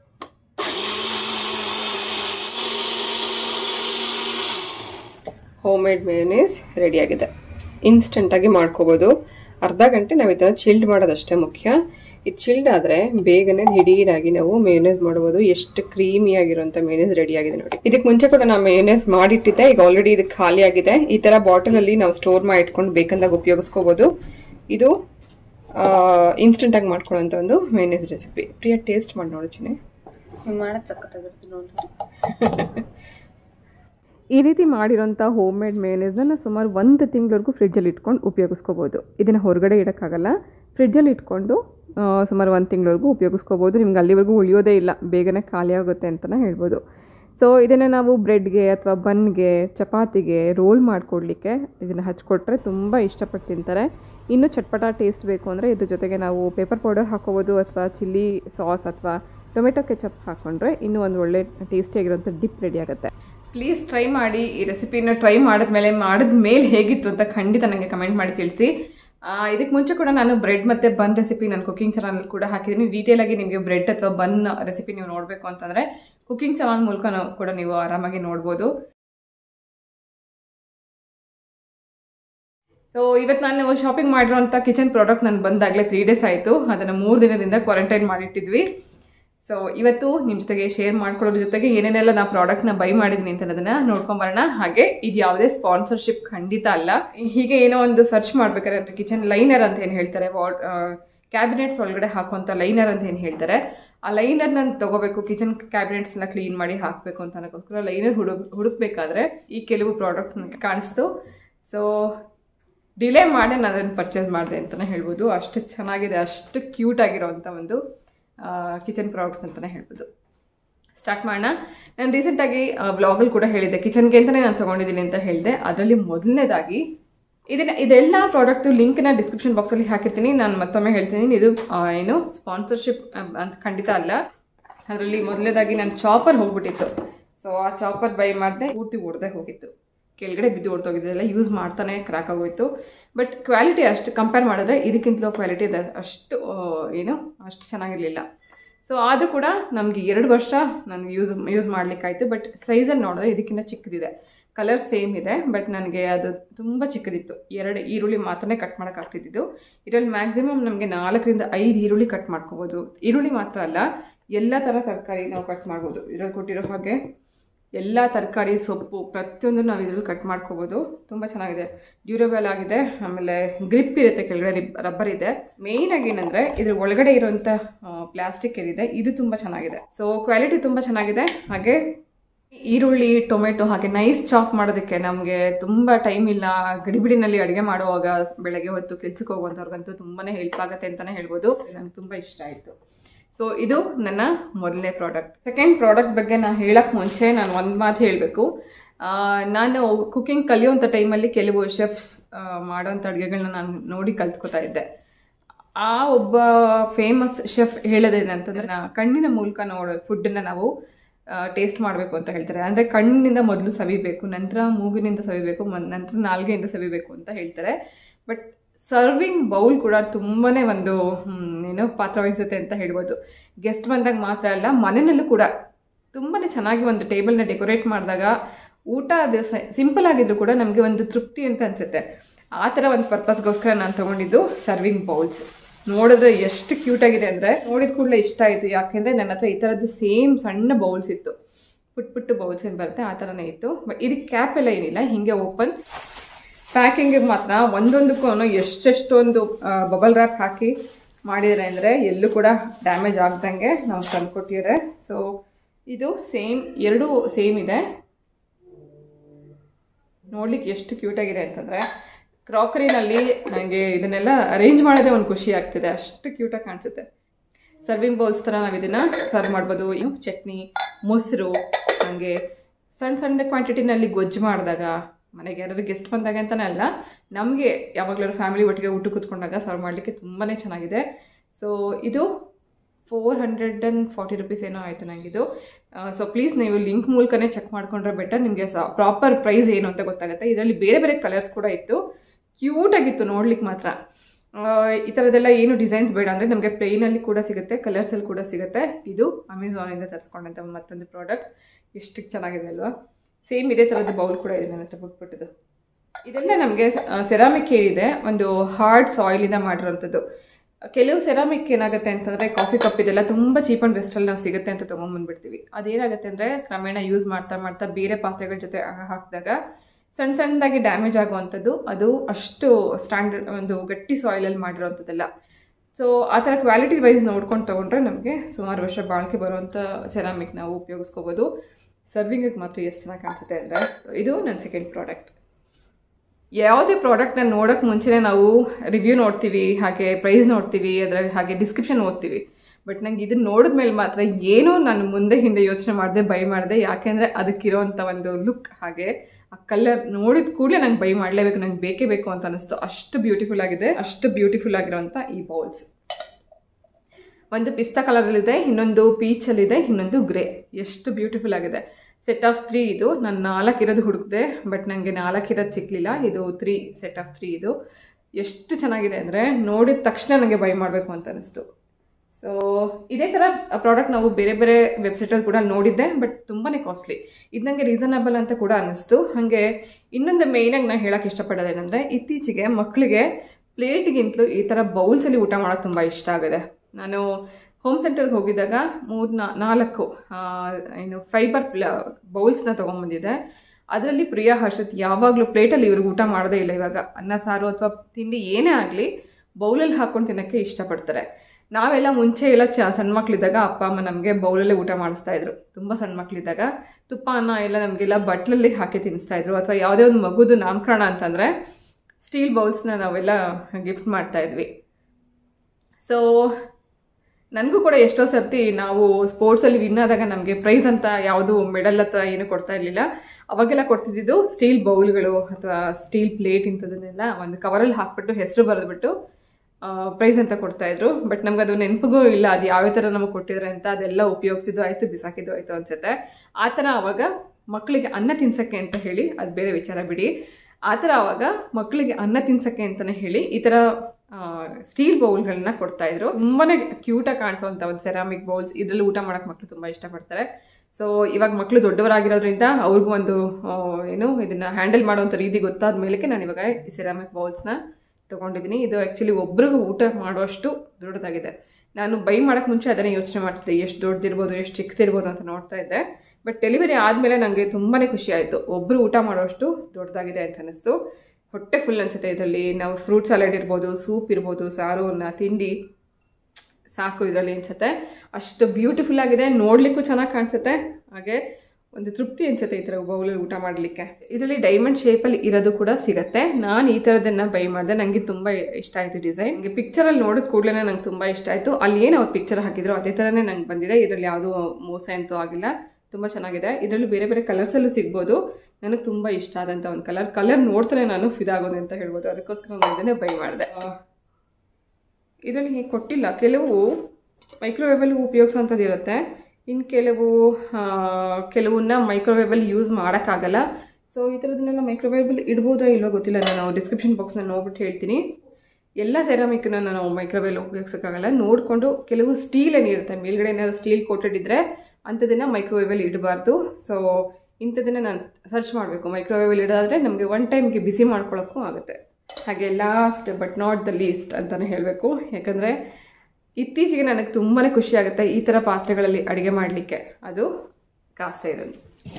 ಹೋಮ್ ಮೇಡ್ ಮೇಯೋನೈಸ್ ರೆಡಿಯಾಗಿದೆ. ಇನ್ಸ್ಟೆಂಟಾಗಿ ಮಾಡ್ಕೋಬೋದು. ಅರ್ಧ ಗಂಟೆ ನಾವು ಇದನ್ನು ಚಿಲ್ಡ್ ಮಾಡೋದಷ್ಟೇ ಮುಖ್ಯ. ಇದು ಚಿಲ್ಡ್ ಆದರೆ ಬೇಗನೆ ದಿಢೀರಾಗಿ ನಾವು ಮೇಯೋನೈಸ್ ಮಾಡ್ಬೋದು. ಎಷ್ಟು ಕ್ರೀಮಿಯಾಗಿರುವಂಥ ಮೇಯೋನೈಸ್ ರೆಡಿಯಾಗಿದೆ ನೋಡಿ. ಇದಕ್ಕೆ ಮುಂಚೆ ಕೂಡ ನಾನು ಮೇಯೋನೈಸ್ ಮಾಡಿಟ್ಟಿದ್ದೆ. ಈಗ ಆಲ್ರೆಡಿ ಇದಕ್ಕೆ ಖಾಲಿ ಆಗಿದೆ. ಈ ಥರ ಬಾಟಲಲ್ಲಿ ನಾವು ಸ್ಟೋರ್ ಮಾಡಿ ಇಟ್ಕೊಂಡು ಬೇಕಂದಾಗ ಉಪಯೋಗಿಸ್ಕೋಬೋದು. ಇದು ಇನ್ಸ್ಟೆಂಟಾಗಿ ಮಾಡ್ಕೊಳ್ಳೋಂಥ ಒಂದು ಮೈನಸ್ ರೆಸಿಪಿ. ಪ್ರಿಯಾ ಟೇಸ್ಟ್ ಮಾಡಿ ನೋಡ್ತೀನಿ. ನೀವು ಮಾಡೋದು ಸಕ್ಕತ್ತಾಗಿರುತ್ತೆ ನೋಡಿ. ಈ ರೀತಿ ಮಾಡಿರೋಂಥ ಹೋಮ್ ಮೇಡ್ ಮೇನೇಸನ್ನು ಸುಮಾರು ಒಂದು ತಿಂಗಳವರೆಗೂ ಫ್ರಿಡ್ಜಲ್ಲಿ ಇಟ್ಕೊಂಡು ಉಪಯೋಗಿಸ್ಕೋಬೋದು. ಇದನ್ನು ಹೊರಗಡೆ ಇಡೋಕ್ಕಾಗಲ್ಲ, ಫ್ರಿಡ್ಜಲ್ಲಿ ಇಟ್ಕೊಂಡು ಸುಮಾರು ಒಂದು ತಿಂಗಳವರೆಗೂ ಉಪಯೋಗಿಸ್ಕೋಬೋದು. ನಿಮ್ಗೆ ಅಲ್ಲಿವರೆಗೂ ಉಳಿಯೋದೇ ಇಲ್ಲ, ಬೇಗನೆ ಖಾಲಿ ಆಗುತ್ತೆ ಅಂತಲೇ ಹೇಳ್ಬೋದು. ಸೊ ಇದನ್ನು ನಾವು ಬ್ರೆಡ್ಗೆ ಅಥವಾ ಬನ್ಗೆ, ಚಪಾತಿಗೆ ರೋಲ್ ಮಾಡಿಕೊಡ್ಲಿಕ್ಕೆ ಇದನ್ನು ಹಚ್ಕೊಟ್ರೆ ತುಂಬ ಇಷ್ಟಪಟ್ಟು ತಿಂತಾರೆ. ಇನ್ನೂ ಚಟ್ಪಟ ಟೇಸ್ಟ್ ಬೇಕು ಅಂದರೆ ಇದ್ರ ಜೊತೆಗೆ ನಾವು ಪೇಪರ್ ಪೌಡರ್ ಹಾಕೋಬೋದು ಅಥವಾ ಚಿಲ್ಲಿ ಸಾಸ್ ಅಥವಾ ಟೊಮೆಟೊ ಕೆಚಪ್ ಹಾಕ್ಕೊಂಡ್ರೆ ಇನ್ನೂ ಒಂದು ಒಳ್ಳೆ ಟೇಸ್ಟಿಯಾಗಿರೋಂಥ ಡಿಪ್ ರೆಡಿ ಆಗುತ್ತೆ. ಪ್ಲೀಸ್ ಟ್ರೈ ಮಾಡಿ. ಈ ರೆಸಿಪಿನ ಟ್ರೈ ಮಾಡಿದ್ಮೇಲೆ ಮಾಡಿದ ಮೇಲೆ ಹೇಗಿತ್ತು ಅಂತ ಖಂಡಿತ ನನಗೆ ಕಮೆಂಟ್ ಮಾಡಿ ತಿಳಿಸಿ. ಇದಕ್ಕೆ ಮುಂಚೆ ಕೂಡ ನಾನು ಬ್ರೆಡ್ ಮತ್ತು ಬನ್ ರೆಸಿಪಿ ನನ್ನ ಕುಕಿಂಗ್ ಚಾನಲ್ ಕೂಡ ಹಾಕಿದ್ದೀನಿ. ಡೀಟೇಲ್ ಆಗಿ ನಿಮಗೆ ಬ್ರೆಡ್ ಅಥವಾ ಬನ್ ರೆಸಿಪಿ ನೀವು ನೋಡಬೇಕು ಅಂತಂದರೆ ಕುಕಿಂಗ್ ಚಾನಲ್ ಮೂಲಕ ಕೂಡ ನೀವು ಆರಾಮಾಗಿ ನೋಡ್ಬೋದು. ಸೊ ಇವತ್ತು ನಾನು ಶಾಪಿಂಗ್ ಮಾಡಿರೋಂಥ ಕಿಚನ್ ಪ್ರಾಡಕ್ಟ್ ನಾನು ಬಂದಾಗಲೇ ತ್ರೀ ಡೇಸ್ ಆಯಿತು. ಅದನ್ನು ಮೂರು ದಿನದಿಂದ ಕ್ವಾರಂಟೈನ್ ಮಾಡಿಟ್ಟಿದ್ವಿ. ಸೊ ಇವತ್ತು ನಿಮ್ಮ ಜೊತೆಗೆ ಶೇರ್ ಮಾಡ್ಕೊಳ್ಳೋದ್ರ ಜೊತೆಗೆ ಏನೇನೆಲ್ಲ ನಾ ಪ್ರಾಡಕ್ಟ್ನ ಬೈ ಮಾಡಿದ್ದೀನಿ ಅಂತ ಅದನ್ನು ನೋಡ್ಕೊಂಬರೋಣ. ಹಾಗೆ ಇದು ಯಾವುದೇ ಸ್ಪಾನ್ಸರ್ಶಿಪ್ ಖಂಡಿತ ಅಲ್ಲ. ಹೀಗೆ ಏನೋ ಒಂದು ಸರ್ಚ್ ಮಾಡ್ಬೇಕಾದ್ರೆ ಕಿಚನ್ ಲೈನರ್ ಅಂತ ಏನು ಹೇಳ್ತಾರೆ, ವಾಟ್ ಕ್ಯಾಬಿನೆಟ್ಸ್ ಒಳಗಡೆ ಹಾಕುವಂಥ ಲೈನರ್ ಅಂತ ಏನು ಹೇಳ್ತಾರೆ, ಆ ಲೈನರ್ನ ತೊಗೋಬೇಕು, ಕಿಚನ್ ಕ್ಯಾಬಿನೆಟ್ಸ್ನ ಕ್ಲೀನ್ ಮಾಡಿ ಹಾಕಬೇಕು ಅಂತ ಅನ್ನೋಕ್ಕೋಸ್ಕರ ಲೈನರ್ ಹುಡುಕ್ ಹುಡುಕ್ಬೇಕಾದ್ರೆ ಈ ಕೆಲವು ಪ್ರಾಡಕ್ಟ್ ನನಗೆ ಕಾಣಿಸ್ತು. ಸೊ ಡಿಲೇ ಮಾಡಿ ನಾನು ಅದನ್ನು ಪರ್ಚೇಸ್ ಮಾಡಿದೆ ಅಂತಲೇ ಹೇಳ್ಬೋದು. ಅಷ್ಟು ಚೆನ್ನಾಗಿದೆ, ಅಷ್ಟು ಕ್ಯೂಟ್ ಆಗಿರೋವಂಥ ಒಂದು ಕಿಚನ್ ಪ್ರಾಡಕ್ಟ್ಸ್ ಅಂತಲೇ ಹೇಳ್ಬೋದು. ಸ್ಟಾರ್ಟ್ ಮಾಡೋಣ. ನಾನು ರೀಸೆಂಟಾಗಿ ಬ್ಲಾಗಲ್ಲಿ ಕೂಡ ಹೇಳಿದ್ದೆ ಕಿಚನ್ಗೆ ಅಂತಲೇ ನಾನು ತೊಗೊಂಡಿದ್ದೀನಿ ಅಂತ ಹೇಳಿದೆ. ಅದರಲ್ಲಿ ಮೊದಲನೇದಾಗಿ ಇದನ್ನು ಇದೆಲ್ಲ ಪ್ರಾಡಕ್ಟು ಲಿಂಕ್ನ ಡಿಸ್ಕ್ರಿಪ್ಷನ್ ಬಾಕ್ಸಲ್ಲಿ ಹಾಕಿರ್ತೀನಿ. ನಾನು ಮತ್ತೊಮ್ಮೆ ಹೇಳ್ತೀನಿ, ಇದು ಏನು ಸ್ಪಾನ್ಸರ್ಶಿಪ್ ಅಂತ ಖಂಡಿತ ಅಲ್ಲ. ಅದರಲ್ಲಿ ಮೊದಲನೇದಾಗಿ ನಾನು ಚಾಪರ್ ಹೋಗ್ಬಿಟ್ಟಿತ್ತು. ಸೊ ಆ ಚಾಪರ್ ಬೈ ಮಾಡಿದೆ, ಪೂರ್ತಿ ಒಡೆದೇ ಹೋಗಿತ್ತು, ಕೆಳಗಡೆ ಬಿದ್ದು ಹೊಡ್ತೋಗಿದ್ದೆಲ್ಲ ಯೂಸ್ ಮಾಡ್ತಾನೆ ಕ್ರ್ಯಾಕ್ ಆಗೋಯ್ತು. ಬಟ್ ಕ್ವಾಲಿಟಿ ಅಷ್ಟು ಕಂಪೇರ್ ಮಾಡಿದ್ರೆ ಇದಕ್ಕಿಂತಲೂ ಕ್ವಾಲಿಟಿ ಅಷ್ಟು ಏನು ಅಷ್ಟು ಚೆನ್ನಾಗಿರಲಿಲ್ಲ. ಸೊ ಆದರೂ ಕೂಡ ನಮಗೆ ಎರಡು ವರ್ಷ ನನಗೆ ಯೂಸ್ ಯೂಸ್ ಮಾಡಲಿಕ್ಕಾಯಿತು. ಬಟ್ ಸೈಜಲ್ಲಿ ನೋಡಿದ್ರೆ ಇದಕ್ಕಿಂತ ಚಿಕ್ಕದಿದೆ, ಕಲರ್ ಸೇಮ್ ಇದೆ, ಬಟ್ ನನಗೆ ಅದು ತುಂಬ ಚಿಕ್ಕದಿತ್ತು. ಎರಡು ಈರುಳ್ಳಿ ಮಾತ್ರನೇ ಕಟ್ ಮಾಡೋಕ್ಕಾಗ್ತಿದ್ದು. ಇದರಲ್ಲಿ ಮ್ಯಾಕ್ಸಿಮಮ್ ನಮಗೆ ನಾಲ್ಕರಿಂದ ಐದು ಈರುಳ್ಳಿ ಕಟ್ ಮಾಡ್ಕೋಬೋದು. ಈರುಳ್ಳಿ ಮಾತ್ರ ಅಲ್ಲ, ಎಲ್ಲ ಥರ ತರಕಾರಿ ನಾವು ಕಟ್ ಮಾಡ್ಬೋದು. ಇದರಲ್ಲಿ ಕೊಟ್ಟಿರೋ ಹಾಗೆ ಎಲ್ಲ ತರಕಾರಿ, ಸೊಪ್ಪು ಪ್ರತಿಯೊಂದು ನಾವು ಇದರಲ್ಲಿ ಕಟ್ ಮಾಡ್ಕೋಬೋದು. ತುಂಬ ಚೆನ್ನಾಗಿದೆ, ಡ್ಯೂರಬಲ್ ಆಗಿದೆ, ಆಮೇಲೆ ಗ್ರಿಪ್ ಇರುತ್ತೆ, ಕೆಳಗಡೆ ರಬ್ಬರ್ ಇದೆ. ಮೇಯ್ನಾಗಿ ಏನಂದರೆ ಇದ್ರ ಒಳಗಡೆ ಇರೋಂಥ ಪ್ಲಾಸ್ಟಿಕ್ ಏನಿದೆ ಇದು ತುಂಬ ಚೆನ್ನಾಗಿದೆ. ಸೊ ಕ್ವಾಲಿಟಿ ತುಂಬ ಚೆನ್ನಾಗಿದೆ. ಹಾಗೆ ಈರುಳ್ಳಿ, ಟೊಮೆಟೊ ಹಾಗೆ ನೈಸ್ ಚಾಪ್ ಮಾಡೋದಕ್ಕೆ ನಮಗೆ ತುಂಬ ಟೈಮ್ ಇಲ್ಲ. ಗಡಿಬಿಡಿನಲ್ಲಿ ಅಡುಗೆ ಮಾಡುವಾಗ ಬೆಳಗ್ಗೆ ಹೊತ್ತು ಕೆಲ್ಸಕ್ಕೆ ಹೋಗುವಂಥವ್ರಿಗಂತೂ ತುಂಬಾ ಹೆಲ್ಪ್ ಆಗುತ್ತೆ ಅಂತಲೇ ಹೇಳ್ಬೋದು. ನನಗೆ ತುಂಬ ಇಷ್ಟ ಆಯಿತು. ಸೊ ಇದು ನನ್ನ ಮೊದಲನೇ ಪ್ರಾಡಕ್ಟ್. ಸೆಕೆಂಡ್ ಪ್ರಾಡಕ್ಟ್ ಬಗ್ಗೆ ನಾನು ಹೇಳೋಕ್ಕೆ ಮುಂಚೆ ನಾನು ಒಂದು ಮಾತು ಹೇಳಬೇಕು. ನಾನು ಕುಕಿಂಗ್ ಕಲಿಯೋಂಥ ಟೈಮಲ್ಲಿ ಕೆಲವು ಶೆಫ್ಸ್ ಮಾಡೋಂಥ ಅಡುಗೆಗಳನ್ನ ನಾನು ನೋಡಿ ಕಲ್ತ್ಕೋತಾ ಇದ್ದೆ. ಆ ಒಬ್ಬ ಫೇಮಸ್ ಶೆಫ್ ಹೇಳೋದೇನಂತಂದರೆ, ನಾ ಕಣ್ಣಿನ ಮೂಲಕ ನೋಡೋ ಫುಡ್ಡನ್ನು ನಾವು ಟೇಸ್ಟ್ ಮಾಡಬೇಕು ಅಂತ ಹೇಳ್ತಾರೆ. ಅಂದರೆ ಕಣ್ಣಿನಿಂದ ಮೊದಲು ಸವಿಬೇಕು, ನಂತರ ಮೂಗಿನಿಂದ ಸವಿಬೇಕು, ನಂತರ ನಾಲ್ಗೆಯಿಂದ ಸವಿಬೇಕು ಅಂತ ಹೇಳ್ತಾರೆ. ಬಟ್ ಸರ್ವಿಂಗ್ ಬೌಲ್ ಕೂಡ ತುಂಬಾ ಒಂದು ಏನೋ ಪಾತ್ರ ವಹಿಸುತ್ತೆ ಅಂತ ಹೇಳ್ಬೋದು. ಗೆಸ್ಟ್ ಬಂದಾಗ ಮಾತ್ರ ಅಲ್ಲ, ಮನೆಯಲ್ಲೂ ಕೂಡ ತುಂಬಾ ಚೆನ್ನಾಗಿ ಒಂದು ಟೇಬಲ್ನ ಡೆಕೋರೇಟ್ ಮಾಡಿದಾಗ ಊಟ ಅದು ಸಿಂಪಲ್ ಆಗಿದ್ರು ಕೂಡ ನಮಗೆ ಒಂದು ತೃಪ್ತಿ ಅಂತ ಅನಿಸುತ್ತೆ. ಆ ಥರ ಒಂದು ಪರ್ಪಸ್ಗೋಸ್ಕರ ನಾನು ತೊಗೊಂಡಿದ್ದು ಸರ್ವಿಂಗ್ ಬೌಲ್ಸ್. ನೋಡಿದ್ರೆ ಎಷ್ಟು ಕ್ಯೂಟಾಗಿದೆ ಅಂದರೆ ನೋಡಿದ ಕೂಡಲೇ ಇಷ್ಟ ಆಯಿತು. ಯಾಕೆಂದರೆ ನನ್ನ ಹತ್ರ ಈ ಥರದ್ದು ಸೇಮ್ ಸಣ್ಣ ಬೌಲ್ಸ್ ಇತ್ತು, ಪುಟ್ ಪುಟ್ಟು ಬೌಲ್ಸ್ ಏನು ಬರುತ್ತೆ ಆ ಥರನೇ ಇತ್ತು. ಬಟ್ ಇದಕ್ಕೆ ಕ್ಯಾಪ್ ಎಲ್ಲ ಏನಿಲ್ಲ, ಹೀಗೆ ಓಪನ್. ಪ್ಯಾಕಿಂಗಿಗೆ ಮಾತ್ರ ಒಂದೊಂದಕ್ಕೂ ಎಷ್ಟೆಷ್ಟೊಂದು ಬಬಲ್ ರ್ಯಾಪ್ ಹಾಕಿ ಮಾಡಿದರೆ ಅಂದರೆ ಎಲ್ಲೂ ಕೂಡ ಡ್ಯಾಮೇಜ್ ಆಗ್ದಂಗೆ ನಾವು ತಂದುಕೊಟ್ಟಿದ್ದಾರೆ. ಸೊ ಇದು ಸೇಮ್, ಎರಡೂ ಸೇಮ್ ಇದೆ. ನೋಡ್ಲಿಕ್ಕೆ ಎಷ್ಟು ಕ್ಯೂಟಾಗಿದೆ ಅಂತಂದರೆ, ಕ್ರಾಕರಿನಲ್ಲಿ ನನಗೆ ಇದನ್ನೆಲ್ಲ ಅರೇಂಜ್ ಮಾಡೋದೇ ಒಂದು ಖುಷಿ ಆಗ್ತಿದೆ, ಅಷ್ಟು ಕ್ಯೂಟಾಗಿ ಕಾಣಿಸುತ್ತೆ. ಸರ್ವಿಂಗ್ ಬೌಲ್ಸ್ ಥರ ನಾವು ಇದನ್ನು ಸರ್ವ್ ಮಾಡ್ಬೋದು. ಚಟ್ನಿ, ಮೊಸರು, ಹಾಗೆ ಸಣ್ಣ ಸಣ್ಣ ಕ್ವಾಂಟಿಟಿನಲ್ಲಿ ಗೊಜ್ಜು ಮಾಡಿದಾಗ, ಮನೆಗೆ ಯಾರಾದ್ರು ಗೆಸ್ಟ್ ಬಂದಾಗ ಅಂತಲೇ ಅಲ್ಲ, ನಮಗೆ ಯಾವಾಗಲೂ ಫ್ಯಾಮಿಲಿ ಒಟ್ಟಿಗೆ ಊಟ ಕೂತ್ಕೊಂಡಾಗ ಸರ್ವ್ ಮಾಡಲಿಕ್ಕೆ ತುಂಬಾ ಚೆನ್ನಾಗಿದೆ. ಸೊ ಇದು four hundred and forty rupees ಏನೋ ಆಯಿತು ನನಗಿದು. ಸೊ ಪ್ಲೀಸ್ ನೀವು ಲಿಂಕ್ ಮೂಲಕನೇ ಚೆಕ್ ಮಾಡ್ಕೊಂಡ್ರೆ ಬೆಟರ್, ನಿಮಗೆ ಸ ಪ್ರಾಪರ್ ಪ್ರೈಸ್ ಏನು ಅಂತ ಗೊತ್ತಾಗುತ್ತೆ. ಇದರಲ್ಲಿ ಬೇರೆ ಬೇರೆ ಕಲರ್ಸ್ ಕೂಡ ಇತ್ತು, ಕ್ಯೂಟಾಗಿತ್ತು ನೋಡ್ಲಿಕ್ಕೆ ಮಾತ್ರ. ಈ ಥರದ್ದೆಲ್ಲ ಏನು ಡಿಸೈನ್ಸ್ ಬೇಡ ಅಂದರೆ ನಮಗೆ ಪ್ಲೇನಲ್ಲಿ ಕೂಡ ಸಿಗುತ್ತೆ, ಕಲರ್ಸಲ್ಲಿ ಕೂಡ ಸಿಗುತ್ತೆ. ಇದು ಅಮೆಝಾನಿಂದ ತರಿಸ್ಕೊಂಡಂಥ ಮತ್ತೊಂದು ಪ್ರಾಡಕ್ಟ್. ಎಷ್ಟು ಚೆನ್ನಾಗಿದೆ ಅಲ್ವಾ? ಸೇಮ್ ಇದೇ ಥರದ್ದು ಬೌಲ್ ಕೂಡ ಇದೆ ನನ್ನ ಹತ್ರ ಬಿಟ್ಬಿಟ್ಟದು. ಇದೆಲ್ಲ ನಮಗೆ ಸೆರಾಮಿಕ್ ಏನಿದೆ, ಒಂದು ಹಾರ್ಡ್ ಸಾಯಿಲಿಂದ ಮಾಡಿರೋಂಥದ್ದು. ಕೆಲವು ಸೆರಾಮಿಕ್ ಏನಾಗುತ್ತೆ ಅಂತಂದರೆ, ಕಾಫಿ ಕಪ್ ಇದೆಲ್ಲ ತುಂಬ ಚೀಪ್ ಆ್ಯಂಡ್ ಬೆಸ್ಟಲ್ಲಿ ನಾವು ಸಿಗುತ್ತೆ ಅಂತ ತೊಗೊಂಬಂದ್ಬಿಡ್ತೀವಿ. ಅದೇನಾಗುತ್ತೆ ಅಂದರೆ ಕ್ರಮೇಣ ಯೂಸ್ ಮಾಡ್ತಾ ಮಾಡ್ತಾ ಬೇರೆ ಪಾತ್ರೆಗಳ ಜೊತೆ ಹಾಕಿದಾಗ ಸಣ್ಣ ಸಣ್ಣದಾಗಿ ಡ್ಯಾಮೇಜ್ ಆಗುವಂಥದ್ದು, ಅದು ಅಷ್ಟು ಸ್ಟ್ಯಾಂಡರ್ಡ್ ಒಂದು ಗಟ್ಟಿ ಸಾಯಿಲಲ್ಲಿ ಮಾಡಿರೋವಂಥದ್ದಲ್ಲ. ಸೊ ಆ ಥರ ಕ್ವಾಲಿಟಿ ವೈಸ್ ನೋಡ್ಕೊಂಡು ತೊಗೊಂಡ್ರೆ ನಮಗೆ ಸುಮಾರು ವರ್ಷ ಬಾಳಿಕೆ ಬರುವಂಥ ಸೆರಾಮಿಕ್ ನಾವು ಉಪಯೋಗಿಸ್ಕೋಬೋದು. ಸರ್ವಿಂಗಿಗೆ ಮಾತ್ರ ಎಷ್ಟು ಚೆನ್ನಾಗಿ ಕಾಣಿಸುತ್ತೆ ಅಂದರೆ ಇದು ನನ್ನ ಸೆಕೆಂಡ್ ಪ್ರಾಡಕ್ಟ್. ಯಾವುದೇ ಪ್ರಾಡಕ್ಟ್ನ ನೋಡೋಕ್ಕೆ ಮುಂಚೆನೇ ನಾವು ರಿವ್ಯೂ ನೋಡ್ತೀವಿ, ಹಾಗೆ ಪ್ರೈಸ್ ನೋಡ್ತೀವಿ, ಅದರ ಹಾಗೆ ಡಿಸ್ಕ್ರಿಪ್ಷನ್ ಓದ್ತೀವಿ. ಬಟ್ ನಂಗೆ ಇದನ್ನು ನೋಡಿದ ಮೇಲೆ ಮಾತ್ರ ಏನೋ ನಾನು ಮುಂದೆ ಹಿಂದೆ ಯೋಚನೆ ಮಾಡಿದೆ, ಬೈ ಮಾಡಿದೆ. ಯಾಕೆಂದರೆ ಅದಕ್ಕಿರೋವಂಥ ಒಂದು ಲುಕ್ ಹಾಗೆ ಆ ಕಲರ್ ನೋಡಿದ ಕೂಡಲೇ ನಂಗೆ ಬೈ ಮಾಡಲೇಬೇಕು, ನಂಗೆ ಬೇಕೇ ಬೇಕು ಅಂತ ಅನಿಸ್ತು. ಅಷ್ಟು ಬ್ಯೂಟಿಫುಲ್ ಆಗಿದೆ, ಅಷ್ಟು ಬ್ಯೂಟಿಫುಲ್ ಆಗಿರೋವಂಥ ಈ ಬೌಲ್ಸ್. ಒಂದು ಪಿಸ್ತಾ ಕಲರಲ್ಲಿದೆ, ಇನ್ನೊಂದು ಪೀಚಲ್ಲಿದೆ, ಇನ್ನೊಂದು ಗ್ರೇ. ಎಷ್ಟು ಬ್ಯೂಟಿಫುಲ್ ಆಗಿದೆ. ಸೆಟ್ ಆಫ್ ತ್ರೀ ಇದು. ನಾನು ನಾಲ್ಕು ಇರೋದು ಹುಡುಕಿದೆ, ಬಟ್ ನನಗೆ ನಾಲ್ಕು ಇರೋದು ಸಿಕ್ಕಲಿಲ್ಲ. ಇದು ತ್ರೀ ಸೆಟ್ ಆಫ್ ತ್ರೀ ಇದು. ಎಷ್ಟು ಚೆನ್ನಾಗಿದೆ ಅಂದರೆ ನೋಡಿದ ತಕ್ಷಣ ನನಗೆ ಬೈ ಮಾಡಬೇಕು ಅಂತ ಅನಿಸ್ತು. ಸೊ ಇದೇ ಥರ ಪ್ರಾಡಕ್ಟ್ ನಾವು ಬೇರೆ ಬೇರೆ ವೆಬ್ಸೈಟಲ್ಲಿ ಕೂಡ ನೋಡಿದ್ದೆ, ಬಟ್ ತುಂಬಾ ಕಾಸ್ಟ್ಲಿ. ಇದು ನನಗೆ ರೀಸನಬಲ್ ಅಂತ ಕೂಡ ಅನ್ನಿಸ್ತು. ಹಾಗೆ ಇನ್ನೊಂದು ಮೇಯ್ನಾಗಿ ನಾನು ಹೇಳೋಕ್ಕೆ ಇಷ್ಟಪಡೋದೇನೆಂದರೆ, ಇತ್ತೀಚೆಗೆ ಮಕ್ಕಳಿಗೆ ಪ್ಲೇಟಿಗಿಂತಲೂ ಈ ಥರ ಬೌಲ್ಸಲ್ಲಿ ಊಟ ಮಾಡೋದು ತುಂಬ ಇಷ್ಟ ಆಗಿದೆ. ನಾನು ಹೋಮ್ ಸೆಂಟರ್ಗೆ ಹೋಗಿದ್ದಾಗ ಮೂರು ನಾ ನಾಲ್ಕು ಏನು ಫೈಬರ್ ಪ್ಲ ಬೌಲ್ಸ್ನ ತೊಗೊಂಬಂದಿದ್ದೆ. ಅದರಲ್ಲಿ ಪ್ರಿಯಾ ಹರ್ಷತ್ ಯಾವಾಗಲೂ ಪ್ಲೇಟಲ್ಲಿ ಇವ್ರಿಗೆ ಊಟ ಮಾಡೋದೇ ಇಲ್ಲ. ಇವಾಗ ಅನ್ನ ಸಾರು ಅಥವಾ ತಿಂಡಿ ಏನೇ ಆಗಲಿ ಬೌಲಲ್ಲಿ ಹಾಕ್ಕೊಂಡು ತಿನ್ನೋಕ್ಕೆ ಇಷ್ಟಪಡ್ತಾರೆ. ನಾವೆಲ್ಲ ಮುಂಚೆ ಎಲ್ಲ ಚ ಸಣ್ಣ ಮಕ್ಕಳಿದ್ದಾಗ ಅಪ್ಪ ಅಮ್ಮ ನಮಗೆ ಬೌಲಲ್ಲೇ ಊಟ ಮಾಡಿಸ್ತಾಯಿದ್ರು. ತುಂಬ ಸಣ್ಣ ಮಕ್ಕಳಿದ್ದಾಗ ತುಪ್ಪ ಅನ್ನ ಎಲ್ಲ ನಮಗೆಲ್ಲ ಬಟ್ಲಲ್ಲಿ ಹಾಕಿ ತಿನ್ನಿಸ್ತಾಯಿದ್ರು. ಅಥವಾ ಯಾವುದೇ ಒಂದು ಮಗುದು ನಾಮಕರಣ ಅಂತಂದರೆ ಸ್ಟೀಲ್ ಬೌಲ್ಸ್ನ ನಾವೆಲ್ಲ ಗಿಫ್ಟ್ ಮಾಡ್ತಾಯಿದ್ವಿ. ಸೊ ನನಗೂ ಕೂಡ ಎಷ್ಟೋ ಸರ್ತಿ ನಾವು ಸ್ಪೋರ್ಟ್ಸಲ್ಲಿ ವಿನ್ ಆದಾಗ ನಮಗೆ ಪ್ರೈಸ್ ಅಂತ ಯಾವುದು ಮೆಡಲ್ ಅಥವಾ ಏನು ಕೊಡ್ತಾ ಇರಲಿಲ್ಲ. ಅವಾಗೆಲ್ಲ ಕೊಡ್ತಿದ್ದು ಸ್ಟೀಲ್ ಬೌಲ್ಗಳು ಅಥವಾ ಸ್ಟೀಲ್ ಪ್ಲೇಟ್ ಇಂಥದನ್ನೆಲ್ಲ ಒಂದು ಕವರಲ್ಲಿ ಹಾಕ್ಬಿಟ್ಟು ಹೆಸರು ಬರೆದ್ಬಿಟ್ಟು ಪ್ರೈಸ್ ಅಂತ ಕೊಡ್ತಾಯಿದ್ರು. ಬಟ್ ನಮ್ಗೆ ಅದು ನೆನಪಿಗೂ ಇಲ್ಲ ಅದು ಯಾವ ಥರ ನಮಗೆ ಕೊಟ್ಟಿದ್ರೆ ಅಂತ. ಅದೆಲ್ಲ ಉಪಯೋಗಿಸಿದ್ದು ಆಯಿತು, ಬಿಸಾಕಿದ್ದು ಆಯಿತು ಅನಿಸುತ್ತೆ. ಆ ಥರ ಆವಾಗ ಮಕ್ಕಳಿಗೆ ಅನ್ನ ತಿನ್ಸೋಕ್ಕೆ ಅಂತ ಹೇಳಿ, ಅದು ಬೇರೆ ವಿಚಾರ ಬಿಡಿ, ಆ ಥರ ಆವಾಗ ಮಕ್ಕಳಿಗೆ ಅನ್ನ ತಿನ್ಸೋಕ್ಕೆ ಅಂತಲೇ ಹೇಳಿ ಈ ಥರ ಸ್ಟೀಲ್ ಬೌಲ್ಗಳನ್ನ ಕೊಡ್ತಾಯಿದ್ರು. ತುಂಬಾ ಕ್ಯೂಟಾಗಿ ಕಾಣಿಸೋವಂಥ ಒಂದು ಸೆರಾಮಿಕ್ ಬೌಲ್ಸ್. ಇದರಲ್ಲಿ ಊಟ ಮಾಡೋಕ್ಕೆ ಮಕ್ಕಳು ತುಂಬ ಇಷ್ಟಪಡ್ತಾರೆ. ಸೊ ಇವಾಗ ಮಕ್ಕಳು ದೊಡ್ಡವರಾಗಿರೋದ್ರಿಂದ ಅವ್ರಿಗೂ ಒಂದು ಏನು ಇದನ್ನು ಹ್ಯಾಂಡಲ್ ಮಾಡೋವಂಥ ರೀತಿ ಗೊತ್ತಾದ ಮೇಲಕ್ಕೆ ನಾನು ಇವಾಗ ಈ ಸೆರಾಮಿಕ್ ಬೌಲ್ಸ್ನ ತೊಗೊಂಡಿದ್ದೀನಿ. ಇದು ಆ್ಯಕ್ಚುಲಿ ಒಬ್ರಿಗೂ ಊಟ ಮಾಡೋಷ್ಟು ದೊಡ್ಡದಾಗಿದೆ. ನಾನು ಬೈ ಮಾಡೋಕ್ಕೆ ಮುಂಚೆ ಅದನ್ನೇ ಯೋಚನೆ ಮಾಡ್ತಿದ್ದೆ, ಎಷ್ಟು ದೊಡ್ಡದಿರ್ಬೋದು, ಎಷ್ಟು ಚಿಕ್ಕದಿರ್ಬೋದು ಅಂತ ನೋಡ್ತಾ ಇದ್ದೆ. ಬಟ್ ಡೆಲಿವರಿ ಆದಮೇಲೆ ನನಗೆ ತುಂಬಾ ಖುಷಿ ಆಯಿತು. ಒಬ್ಬರು ಊಟ ಮಾಡೋಷ್ಟು ದೊಡ್ಡದಾಗಿದೆ ಅಂತ ಅನ್ನಿಸ್ತು. ಹೊಟ್ಟೆ ಫುಲ್ ಅನಿಸುತ್ತೆ. ಇದರಲ್ಲಿ ನಾವು ಫ್ರೂಟ್ ಸಲಾಡ್ ಇರ್ಬೋದು, ಸೂಪ್ ಇರ್ಬೋದು, ಸಾರು ಅನ್ನ ತಿಂಡಿ ಸಾಕು ಇದರಲ್ಲಿ ಅನಿಸುತ್ತೆ. ಅಷ್ಟು ಬ್ಯೂಟಿಫುಲ್ ಆಗಿದೆ, ನೋಡಲಿಕ್ಕೂ ಚೆನ್ನಾಗಿ ಕಾಣಿಸುತ್ತೆ, ಹಾಗೆ ಒಂದು ತೃಪ್ತಿ ಅನಿಸುತ್ತೆ ಈ ಥರ ಬೌಲಲ್ಲಿ ಊಟ ಮಾಡಲಿಕ್ಕೆ. ಇದರಲ್ಲಿ ಡೈಮಂಡ್ ಶೇಪಲ್ಲಿ ಇರೋದು ಕೂಡ ಸಿಗುತ್ತೆ. ನಾನು ಈ ಥರದನ್ನು ಬೈ ಮಾಡಿದೆ, ನನಗೆ ತುಂಬ ಇಷ್ಟ ಆಯಿತು ಡಿಸೈನ್. ನನಗೆ ಪಿಕ್ಚರಲ್ಲಿ ನೋಡಿದ ಕೂಡಲೇ ನಂಗೆ ತುಂಬ ಇಷ್ಟ ಆಯಿತು. ಅಲ್ಲಿ ಏನು ಅವ್ರು ಪಿಕ್ಚರ್ ಹಾಕಿದ್ರು ಅದೇ ಥರನೇ ನಂಗೆ ಬಂದಿದೆ. ಇದರಲ್ಲಿ ಯಾವುದೂ ಮೋಸ ಅಂತೂ ಆಗಿಲ್ಲ, ತುಂಬ ಚೆನ್ನಾಗಿದೆ. ಇದರಲ್ಲೂ ಬೇರೆ ಬೇರೆ ಕಲರ್ಸಲ್ಲೂ ಸಿಗ್ಬೋದು. ನನಗೆ ತುಂಬ ಇಷ್ಟ ಆದಂಥ ಒಂದು ಕಲರ್ ಕಲರ್ ನೋಡ್ತಾನೆ ನಾನು ಫಿದಾಗೋದು ಅಂತ ಹೇಳ್ಬೋದು. ಅದಕ್ಕೋಸ್ಕರ ನಾನು ಇದನ್ನೇ ಬೈ ಮಾಡಿದೆ. ಇದರಲ್ಲಿ ಹೀಗೆ ಕೊಟ್ಟಿಲ್ಲ, ಕೆಲವು ಮೈಕ್ರೋವೇವಲ್ಲಿ ಉಪಯೋಗಿಸೋವಂಥದ್ದು ಇರುತ್ತೆ, ಇನ್ನು ಕೆಲವು ಕೆಲವನ್ನ ಮೈಕ್ರೋವೇವಲ್ಲಿ ಯೂಸ್ ಮಾಡೋಕ್ಕಾಗಲ್ಲ. ಸೊ ಈ ಥರದನ್ನೆಲ್ಲ ಮೈಕ್ರೋವೇವಲ್ಲಿ ಇಡ್ಬೋದೋ ಇಲ್ವೋ ಗೊತ್ತಿಲ್ಲ. ನಾನು ಡಿಸ್ಕ್ರಿಪ್ಷನ್ ಬಾಕ್ಸ್ನ ನೋಡ್ಬಿಟ್ಟು ಹೇಳ್ತೀನಿ. ಎಲ್ಲ ಸೆರಾಮಿಕ್ನ ನಾವು ಮೈಕ್ರೋವೇವ್ ಉಪಯೋಗಿಸೋಕ್ಕಾಗಲ್ಲ. ನೋಡಿಕೊಂಡು ಕೆಲವು ಸ್ಟೀಲ್ ಏನಿರುತ್ತೆ ಮೇಲ್ಗಡೆ ಏನಾದರೂ ಸ್ಟೀಲ್ ಕೋಟೆಡ್ ಇದ್ದರೆ ಅಂಥದನ್ನು ಮೈಕ್ರೋವೇವಲ್ಲಿ ಇಡಬಾರ್ದು. ಸೊ ಇಂಥದನ್ನು ನಾನು ಸರ್ಚ್ ಮಾಡಬೇಕು. ಮೈಕ್ರೋವೇವಲ್ಲಿ ಇಡೋದಾದರೆ ನಮಗೆ ಒನ್ ಟೈಮ್ಗೆ ಬಿಸಿ ಮಾಡ್ಕೊಳ್ಳೋಕ್ಕೂ ಆಗುತ್ತೆ. ಹಾಗೆ last but not the least ಅಂತಲೇ ಹೇಳಬೇಕು. ಯಾಕಂದರೆ ಇತ್ತೀಚೆಗೆ ನನಗೆ ತುಂಬಾ ಖುಷಿ ಆಗುತ್ತೆ ಈ ಥರ ಪಾತ್ರೆಗಳಲ್ಲಿ ಅಡುಗೆ ಮಾಡಲಿಕ್ಕೆ. ಅದು ಕಾಸ್ಟ್ ಐರನ್.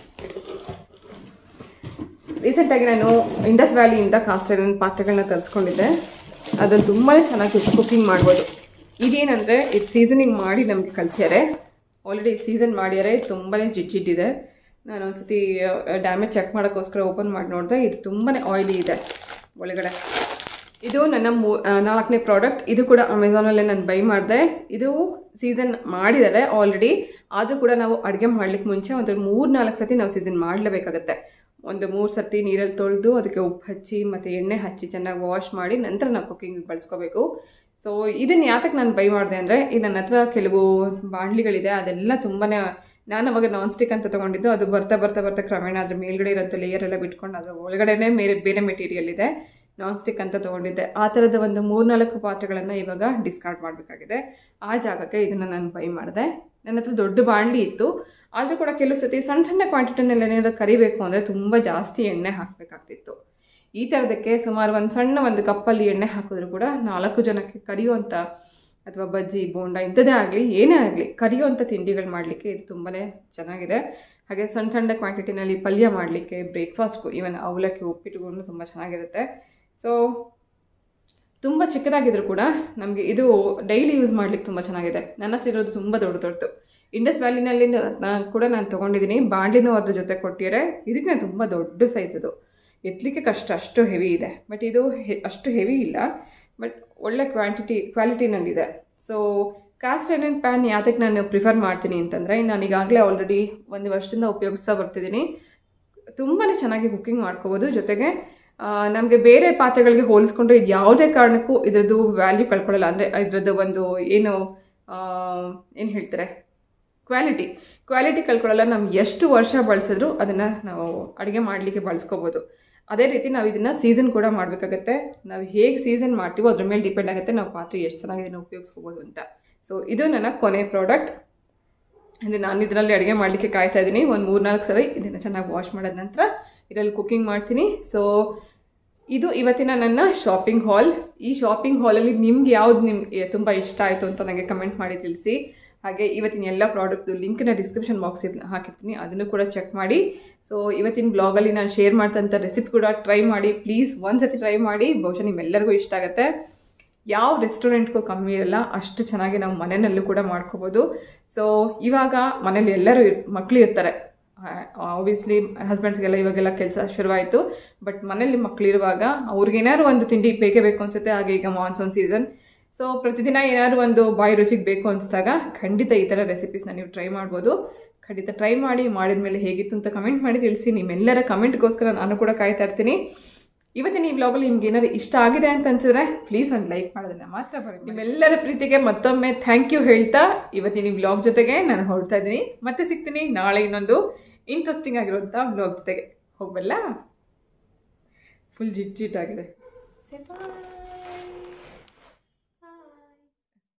ರೀಸೆಂಟಾಗಿ ನಾನು ಇಂಡಸ್ ವ್ಯಾಲಿಯಿಂದ ಕಾಸ್ಟ್ ಐರನ್ ಪಾತ್ರೆಗಳನ್ನ ತರಿಸ್ಕೊಂಡಿದ್ದೆ. ಅದನ್ನು ತುಂಬಾ ಚೆನ್ನಾಗಿ ಕುಕ್ಕಿಂಗ್ ಮಾಡ್ಬೋದು. ಇದೇನಂದರೆ ಇದು ಸೀಸನಿಂಗ್ ಮಾಡಿ ನಮಗೆ ಕಳಿಸ್ಯಾರೆ. ಆಲ್ರೆಡಿ ಸೀಸನ್ ಮಾಡ್ಯಾರೆ. ತುಂಬಾ ಜಿಡ್ಜಿಡ್ಡಿದೆ. ನಾನು ಒಂದು ಸತಿ ಡ್ಯಾಮೇಜ್ ಚೆಕ್ ಮಾಡೋಕ್ಕೋಸ್ಕರ ಓಪನ್ ಮಾಡಿ ನೋಡಿದೆ. ಇದು ತುಂಬಾ ಆಯಿಲಿ ಇದೆ ಒಳಗಡೆ. ಇದು ನನ್ನ ಮೂ ನಾಲ್ಕನೇ ಪ್ರಾಡಕ್ಟ್. ಇದು ಕೂಡ ಅಮೆಝಾನಲ್ಲೇ ನಾನು ಬೈ ಮಾಡಿದೆ. ಇದು ಸೀಸನ್ ಮಾಡಿದ್ದಾರೆ ಆಲ್ರೆಡಿ. ಆದರೂ ಕೂಡ ನಾವು ಅಡುಗೆ ಮಾಡಲಿಕ್ಕೆ ಮುಂಚೆ ಒಂದು ಮೂರು ನಾಲ್ಕು ಸತಿ ನಾವು ಸೀಸನ್ ಮಾಡಲೇಬೇಕಾಗತ್ತೆ. ಒಂದು ಮೂರು ಸರ್ತಿ ನೀರಲ್ಲಿ ತೊಳೆದು ಅದಕ್ಕೆ ಉಪ್ಪು ಹಚ್ಚಿ ಮತ್ತು ಎಣ್ಣೆ ಹಚ್ಚಿ ಚೆನ್ನಾಗಿ ವಾಶ್ ಮಾಡಿ ನಂತರ ನಾವು ಕುಕ್ಕಿಂಗಿಗೆ ಬಳಸ್ಕೋಬೇಕು. ಸೊ ಇದನ್ನು ಯಾತಕ್ಕೆ ನಾನು ಬೈ ಮಾಡಿದೆ ಅಂದರೆ, ಈ ನನ್ನ ಹತ್ರ ಕೆಲವು ಬಾಣಲಿಗಳಿದೆ. ಅದೆಲ್ಲ ತುಂಬಾ ನಾನು ಅವಾಗ ನಾನ್ ಸ್ಟಿಕ್ ಅಂತ ತೊಗೊಂಡಿದ್ದು. ಅದು ಬರ್ತಾ ಬರ್ತಾ ಬರ್ತಾ ಕ್ರಮೇಣ ಅದ್ರ ಮೇಲ್ಗಡೆ ಇರೋಂಥ ಲೇಯರ್ ಎಲ್ಲ ಬಿಟ್ಕೊಂಡು ಅದ್ರ ಒಳಗಡೆನೇ ಬೇರೆ ಬೇರೆ ಮೆಟೀರಿಯಲ್ ಇದೆ. ನಾನ್ ಸ್ಟಿಕ್ ಅಂತ ತೊಗೊಂಡಿದ್ದೆ. ಆ ಥರದ ಒಂದು ಮೂರ್ನಾಲ್ಕು ಪಾತ್ರೆಗಳನ್ನು ಇವಾಗ ಡಿಸ್ಕಾರ್ಡ್ ಮಾಡಬೇಕಾಗಿದೆ. ಆ ಜಾಗಕ್ಕೆ ಇದನ್ನು ನಾನು ಬೈ ಮಾಡಿದೆ. ನನ್ನ ಹತ್ರ ದೊಡ್ಡ ಬಾಣಲಿ ಇತ್ತು, ಆದರೂ ಕೂಡ ಕೆಲವು ಸತಿ ಸಣ್ಣ ಸಣ್ಣ ಕ್ವಾಂಟಿಟಿನಲ್ಲಿ ಏನಾದರೂ ಕರಿಬೇಕು ಅಂದರೆ ತುಂಬ ಜಾಸ್ತಿ ಎಣ್ಣೆ ಹಾಕಬೇಕಾಗ್ತಿತ್ತು. ಈ ಥರದಕ್ಕೆ ಸುಮಾರು ಒಂದು ಸಣ್ಣ ಒಂದು ಕಪ್ಪಲ್ಲಿ ಎಣ್ಣೆ ಹಾಕಿದ್ರು ಕೂಡ ನಾಲ್ಕು ಜನಕ್ಕೆ ಕರಿಯುವಂಥ ಅಥವಾ ಬಜ್ಜಿ ಬೋಂಡ ಇಂಥದ್ದೇ ಆಗಲಿ ಏನೇ ಆಗಲಿ ಕರಿಯುವಂಥ ತಿಂಡಿಗಳು ಮಾಡಲಿಕ್ಕೆ ಇದು ತುಂಬಾ ಚೆನ್ನಾಗಿದೆ. ಹಾಗೆ ಸಣ್ಣ ಸಣ್ಣ ಕ್ವಾಂಟಿಟಿನಲ್ಲಿ ಪಲ್ಯ ಮಾಡಲಿಕ್ಕೆ, ಬ್ರೇಕ್ಫಾಸ್ಟ್ಗೂ, ಈವನ್ ಅವಲಕ್ಕಿ ಉಪ್ಪಿಟ್ಟುಗೂ ತುಂಬ ಚೆನ್ನಾಗಿರುತ್ತೆ. ಸೊ ತುಂಬ ಚಿಕ್ಕದಾಗಿದ್ರು ಕೂಡ ನಮಗೆ ಇದು ಡೈಲಿ ಯೂಸ್ ಮಾಡಲಿಕ್ಕೆ ತುಂಬ ಚೆನ್ನಾಗಿದೆ. ನನ್ನ ಹತ್ರ ಇರೋದು ತುಂಬ ದೊಡ್ಡ ದೊಡ್ಡದು. ಇಂಡಸ್ ವ್ಯಾಲಿನಲ್ಲಿ ನಾನು ಕೂಡ ನಾನು ತೊಗೊಂಡಿದ್ದೀನಿ. ಬಾಂಡ್ಲಿನೂ ಅದ್ರ ಜೊತೆ ಕೊಟ್ಟಿದ್ದಾರೆ. ಇದಕ್ಕೆ ತುಂಬ ದೊಡ್ಡ ಸೈಜ್ ಅದು, ಎತ್ತಲಿಕ್ಕೆ ಕಷ್ಟ, ಅಷ್ಟು ಹೆವಿ ಇದೆ. ಬಟ್ ಇದು ಹೆ ಅಷ್ಟು ಹೆವಿ ಇಲ್ಲ, ಬಟ್ ಒಳ್ಳೆ ಕ್ವಾಂಟಿಟಿ ಕ್ವಾಲಿಟಿನಲ್ಲಿದೆ. ಸೊ ಕಾಸ್ಟ್ ಐರನ್ ಪ್ಯಾನ್ ಯಾತಕ್ಕೆ ನಾನು ಪ್ರಿಫರ್ ಮಾಡ್ತೀನಿ ಅಂತಂದರೆ, ನಾನು ಈಗಾಗಲೇ ಆಲ್ರೆಡಿ ಒಂದು ವರ್ಷದಿಂದ ಉಪಯೋಗಿಸ್ತಾ ಬರ್ತಿದ್ದೀನಿ. ತುಂಬಾ ಚೆನ್ನಾಗಿ ಕುಕ್ಕಿಂಗ್ ಮಾಡ್ಕೋಬೋದು. ಜೊತೆಗೆ ನಮಗೆ ಬೇರೆ ಪಾತ್ರೆಗಳಿಗೆ ಹೋಲಿಸ್ಕೊಂಡ್ರೆ ಇದು ಯಾವುದೇ ಕಾರಣಕ್ಕೂ ಇದರದ್ದು ವ್ಯಾಲ್ಯೂ ಕಳ್ಕೊಳ್ಳಲ್ಲ. ಅಂದರೆ ಇದರದ್ದು ಒಂದು ಏನು ಏನು ಹೇಳ್ತಾರೆ ಕ್ವಾಲಿಟಿ ಕ್ವಾಲಿಟಿ ಕಳ್ಕೊಳ್ಳಲ್ಲ. ನಮ್ಗೆ ಎಷ್ಟು ವರ್ಷ ಬಳಸಿದ್ರು ಅದನ್ನು ನಾವು ಅಡುಗೆ ಮಾಡಲಿಕ್ಕೆ ಬಳಸ್ಕೋಬೋದು. ಅದೇ ರೀತಿ ನಾವು ಇದನ್ನು ಸೀಸನ್ ಕೂಡ ಮಾಡಬೇಕಾಗತ್ತೆ. ನಾವು ಹೇಗೆ ಸೀಸನ್ ಮಾಡ್ತೀವೋ ಅದ್ರ ಮೇಲೆ ಡಿಪೆಂಡ್ ಆಗುತ್ತೆ ನಾವು ಪಾತ್ರೆ ಎಷ್ಟು ಚೆನ್ನಾಗಿ ಇದನ್ನು ಉಪಯೋಗಿಸ್ಕೋಬೋದು ಅಂತ. ಸೊ ಇದು ನನ್ನ ಕೊನೆ ಪ್ರಾಡಕ್ಟ್. ಅಂದರೆ ನಾನು ಇದರಲ್ಲಿ ಅಡುಗೆ ಮಾಡಲಿಕ್ಕೆ ಕಾಯ್ತಾ ಇದ್ದೀನಿ. ಒಂದು ಮೂರು ನಾಲ್ಕು ಸಲ ಇದನ್ನು ಚೆನ್ನಾಗಿ ವಾಶ್ ಮಾಡಿದ ನಂತರ ಇದರಲ್ಲಿ ಕುಕ್ಕಿಂಗ್ ಮಾಡ್ತೀನಿ. ಸೊ ಇದು ಇವತ್ತಿನ ನನ್ನ ಶಾಪಿಂಗ್ ಹಾಲ್. ಈ ಶಾಪಿಂಗ್ ಹಾಲಲ್ಲಿ ನಿಮ್ಗೆ ಯಾವ್ದು ನಿಮ್ಗೆ ತುಂಬ ಇಷ್ಟ ಆಯಿತು ಅಂತ ನನಗೆ ಕಮೆಂಟ್ ಮಾಡಿ ತಿಳಿಸಿ. ಹಾಗೆ ಇವತ್ತಿನ ಎಲ್ಲ ಪ್ರಾಡಕ್ಟ್ದು ಲಿಂಕ್ನ ಡಿಸ್ಕ್ರಿಪ್ಷನ್ ಬಾಕ್ಸ್ ಹಾಕಿರ್ತೀನಿ, ಅದನ್ನು ಕೂಡ ಚೆಕ್ ಮಾಡಿ. ಸೊ ಇವತ್ತಿನ ಬ್ಲಾಗಲ್ಲಿ ನಾನು ಶೇರ್ ಮಾಡ್ತಂಥ ರೆಸಿಪಿ ಕೂಡ ಟ್ರೈ ಮಾಡಿ. ಪ್ಲೀಸ್ ಒಂದು ಸತಿ ಟ್ರೈ ಮಾಡಿ, ಬಹುಶಃ ನಿಮ್ಮೆಲ್ಲರಿಗೂ ಇಷ್ಟ ಆಗುತ್ತೆ. ಯಾವ ರೆಸ್ಟೋರೆಂಟ್ಗೂ ಕಮ್ಮಿ ಇರಲ್ಲ, ಅಷ್ಟು ಚೆನ್ನಾಗಿ ನಾವು ಮನೆಯಲ್ಲೂ ಕೂಡ ಮಾಡ್ಕೋಬೋದು. ಸೊ ಇವಾಗ ಮನೇಲಿ ಎಲ್ಲರೂ ಇರ್ ಮಕ್ಕಳು ಇರ್ತಾರೆ. ಆಬ್ವಿಯಸ್ಲಿ ಹಸ್ಬೆಂಡ್ಸ್ಗೆಲ್ಲ ಇವಾಗೆಲ್ಲ ಕೆಲಸ ಶುರುವಾಯಿತು. ಬಟ್ ಮನೇಲಿ ಮಕ್ಕಳಿರುವಾಗ ಅವ್ರಿಗೇನಾದ್ರು ಒಂದು ತಿಂಡಿ ಬೇಕೇ ಬೇಕು ಅನಿಸುತ್ತೆ. ಹಾಗೆ ಈಗ ಮಾನ್ಸೂನ್ ಸೀಸನ್, ಸೊ ಪ್ರತಿದಿನ ಏನಾದ್ರು ಒಂದು ಬಾಯಿ ರುಚಿಗೆ ಬೇಕು ಅನಿಸಿದಾಗ ಖಂಡಿತ ಈ ಥರ ರೆಸಿಪೀಸ್ನ ನೀವು ಟ್ರೈ ಮಾಡ್ಬೋದು. ಖಂಡಿತ ಟ್ರೈ ಮಾಡಿ, ಮಾಡಿದ ಮೇಲೆ ಹೇಗಿತ್ತು ಅಂತ ಕಮೆಂಟ್ ಮಾಡಿ ತಿಳಿಸಿ. ನಿಮ್ಮೆಲ್ಲರ ಕಮೆಂಟ್ಗೋಸ್ಕರ ನಾನು ಕೂಡ ಕಾಯ್ತಾ ಇರ್ತೀನಿ. ಇವತ್ತಿನ ಈ ಬ್ಲಾಗಲ್ಲಿ ನಿಮ್ಗೆ ಏನಾದ್ರು ಇಷ್ಟ ಆಗಿದೆ ಅಂತ ಅನ್ಸಿದ್ರೆ ಪ್ಲೀಸ್ ಒಂದು ಲೈಕ್ ಮಾಡೋದನ್ನ ಮಾತ್ರ ಬರೀ. ನಿಮ್ಮೆಲ್ಲರ ಪ್ರೀತಿಗೆ ಮತ್ತೊಮ್ಮೆ ಥ್ಯಾಂಕ್ ಯು ಹೇಳ್ತಾ ಇವತ್ತಿನ ಈ ಬ್ಲಾಗ್ ಜೊತೆಗೆ ನಾನು ಹೊರಡ್ತಾ ಇದ್ದೀನಿ. ಮತ್ತೆ ಸಿಗ್ತೀನಿ ನಾಳೆ ಇನ್ನೊಂದು ಇಂಟ್ರೆಸ್ಟಿಂಗ್ ಆಗಿರುವಂಥ ಬ್ಲಾಗ್ ಜೊತೆಗೆ. ಹೋಗಬಲ್ಲ, ಫುಲ್ ಜಿಟ್ ಜಿಟ್ ಆಗಿದೆ.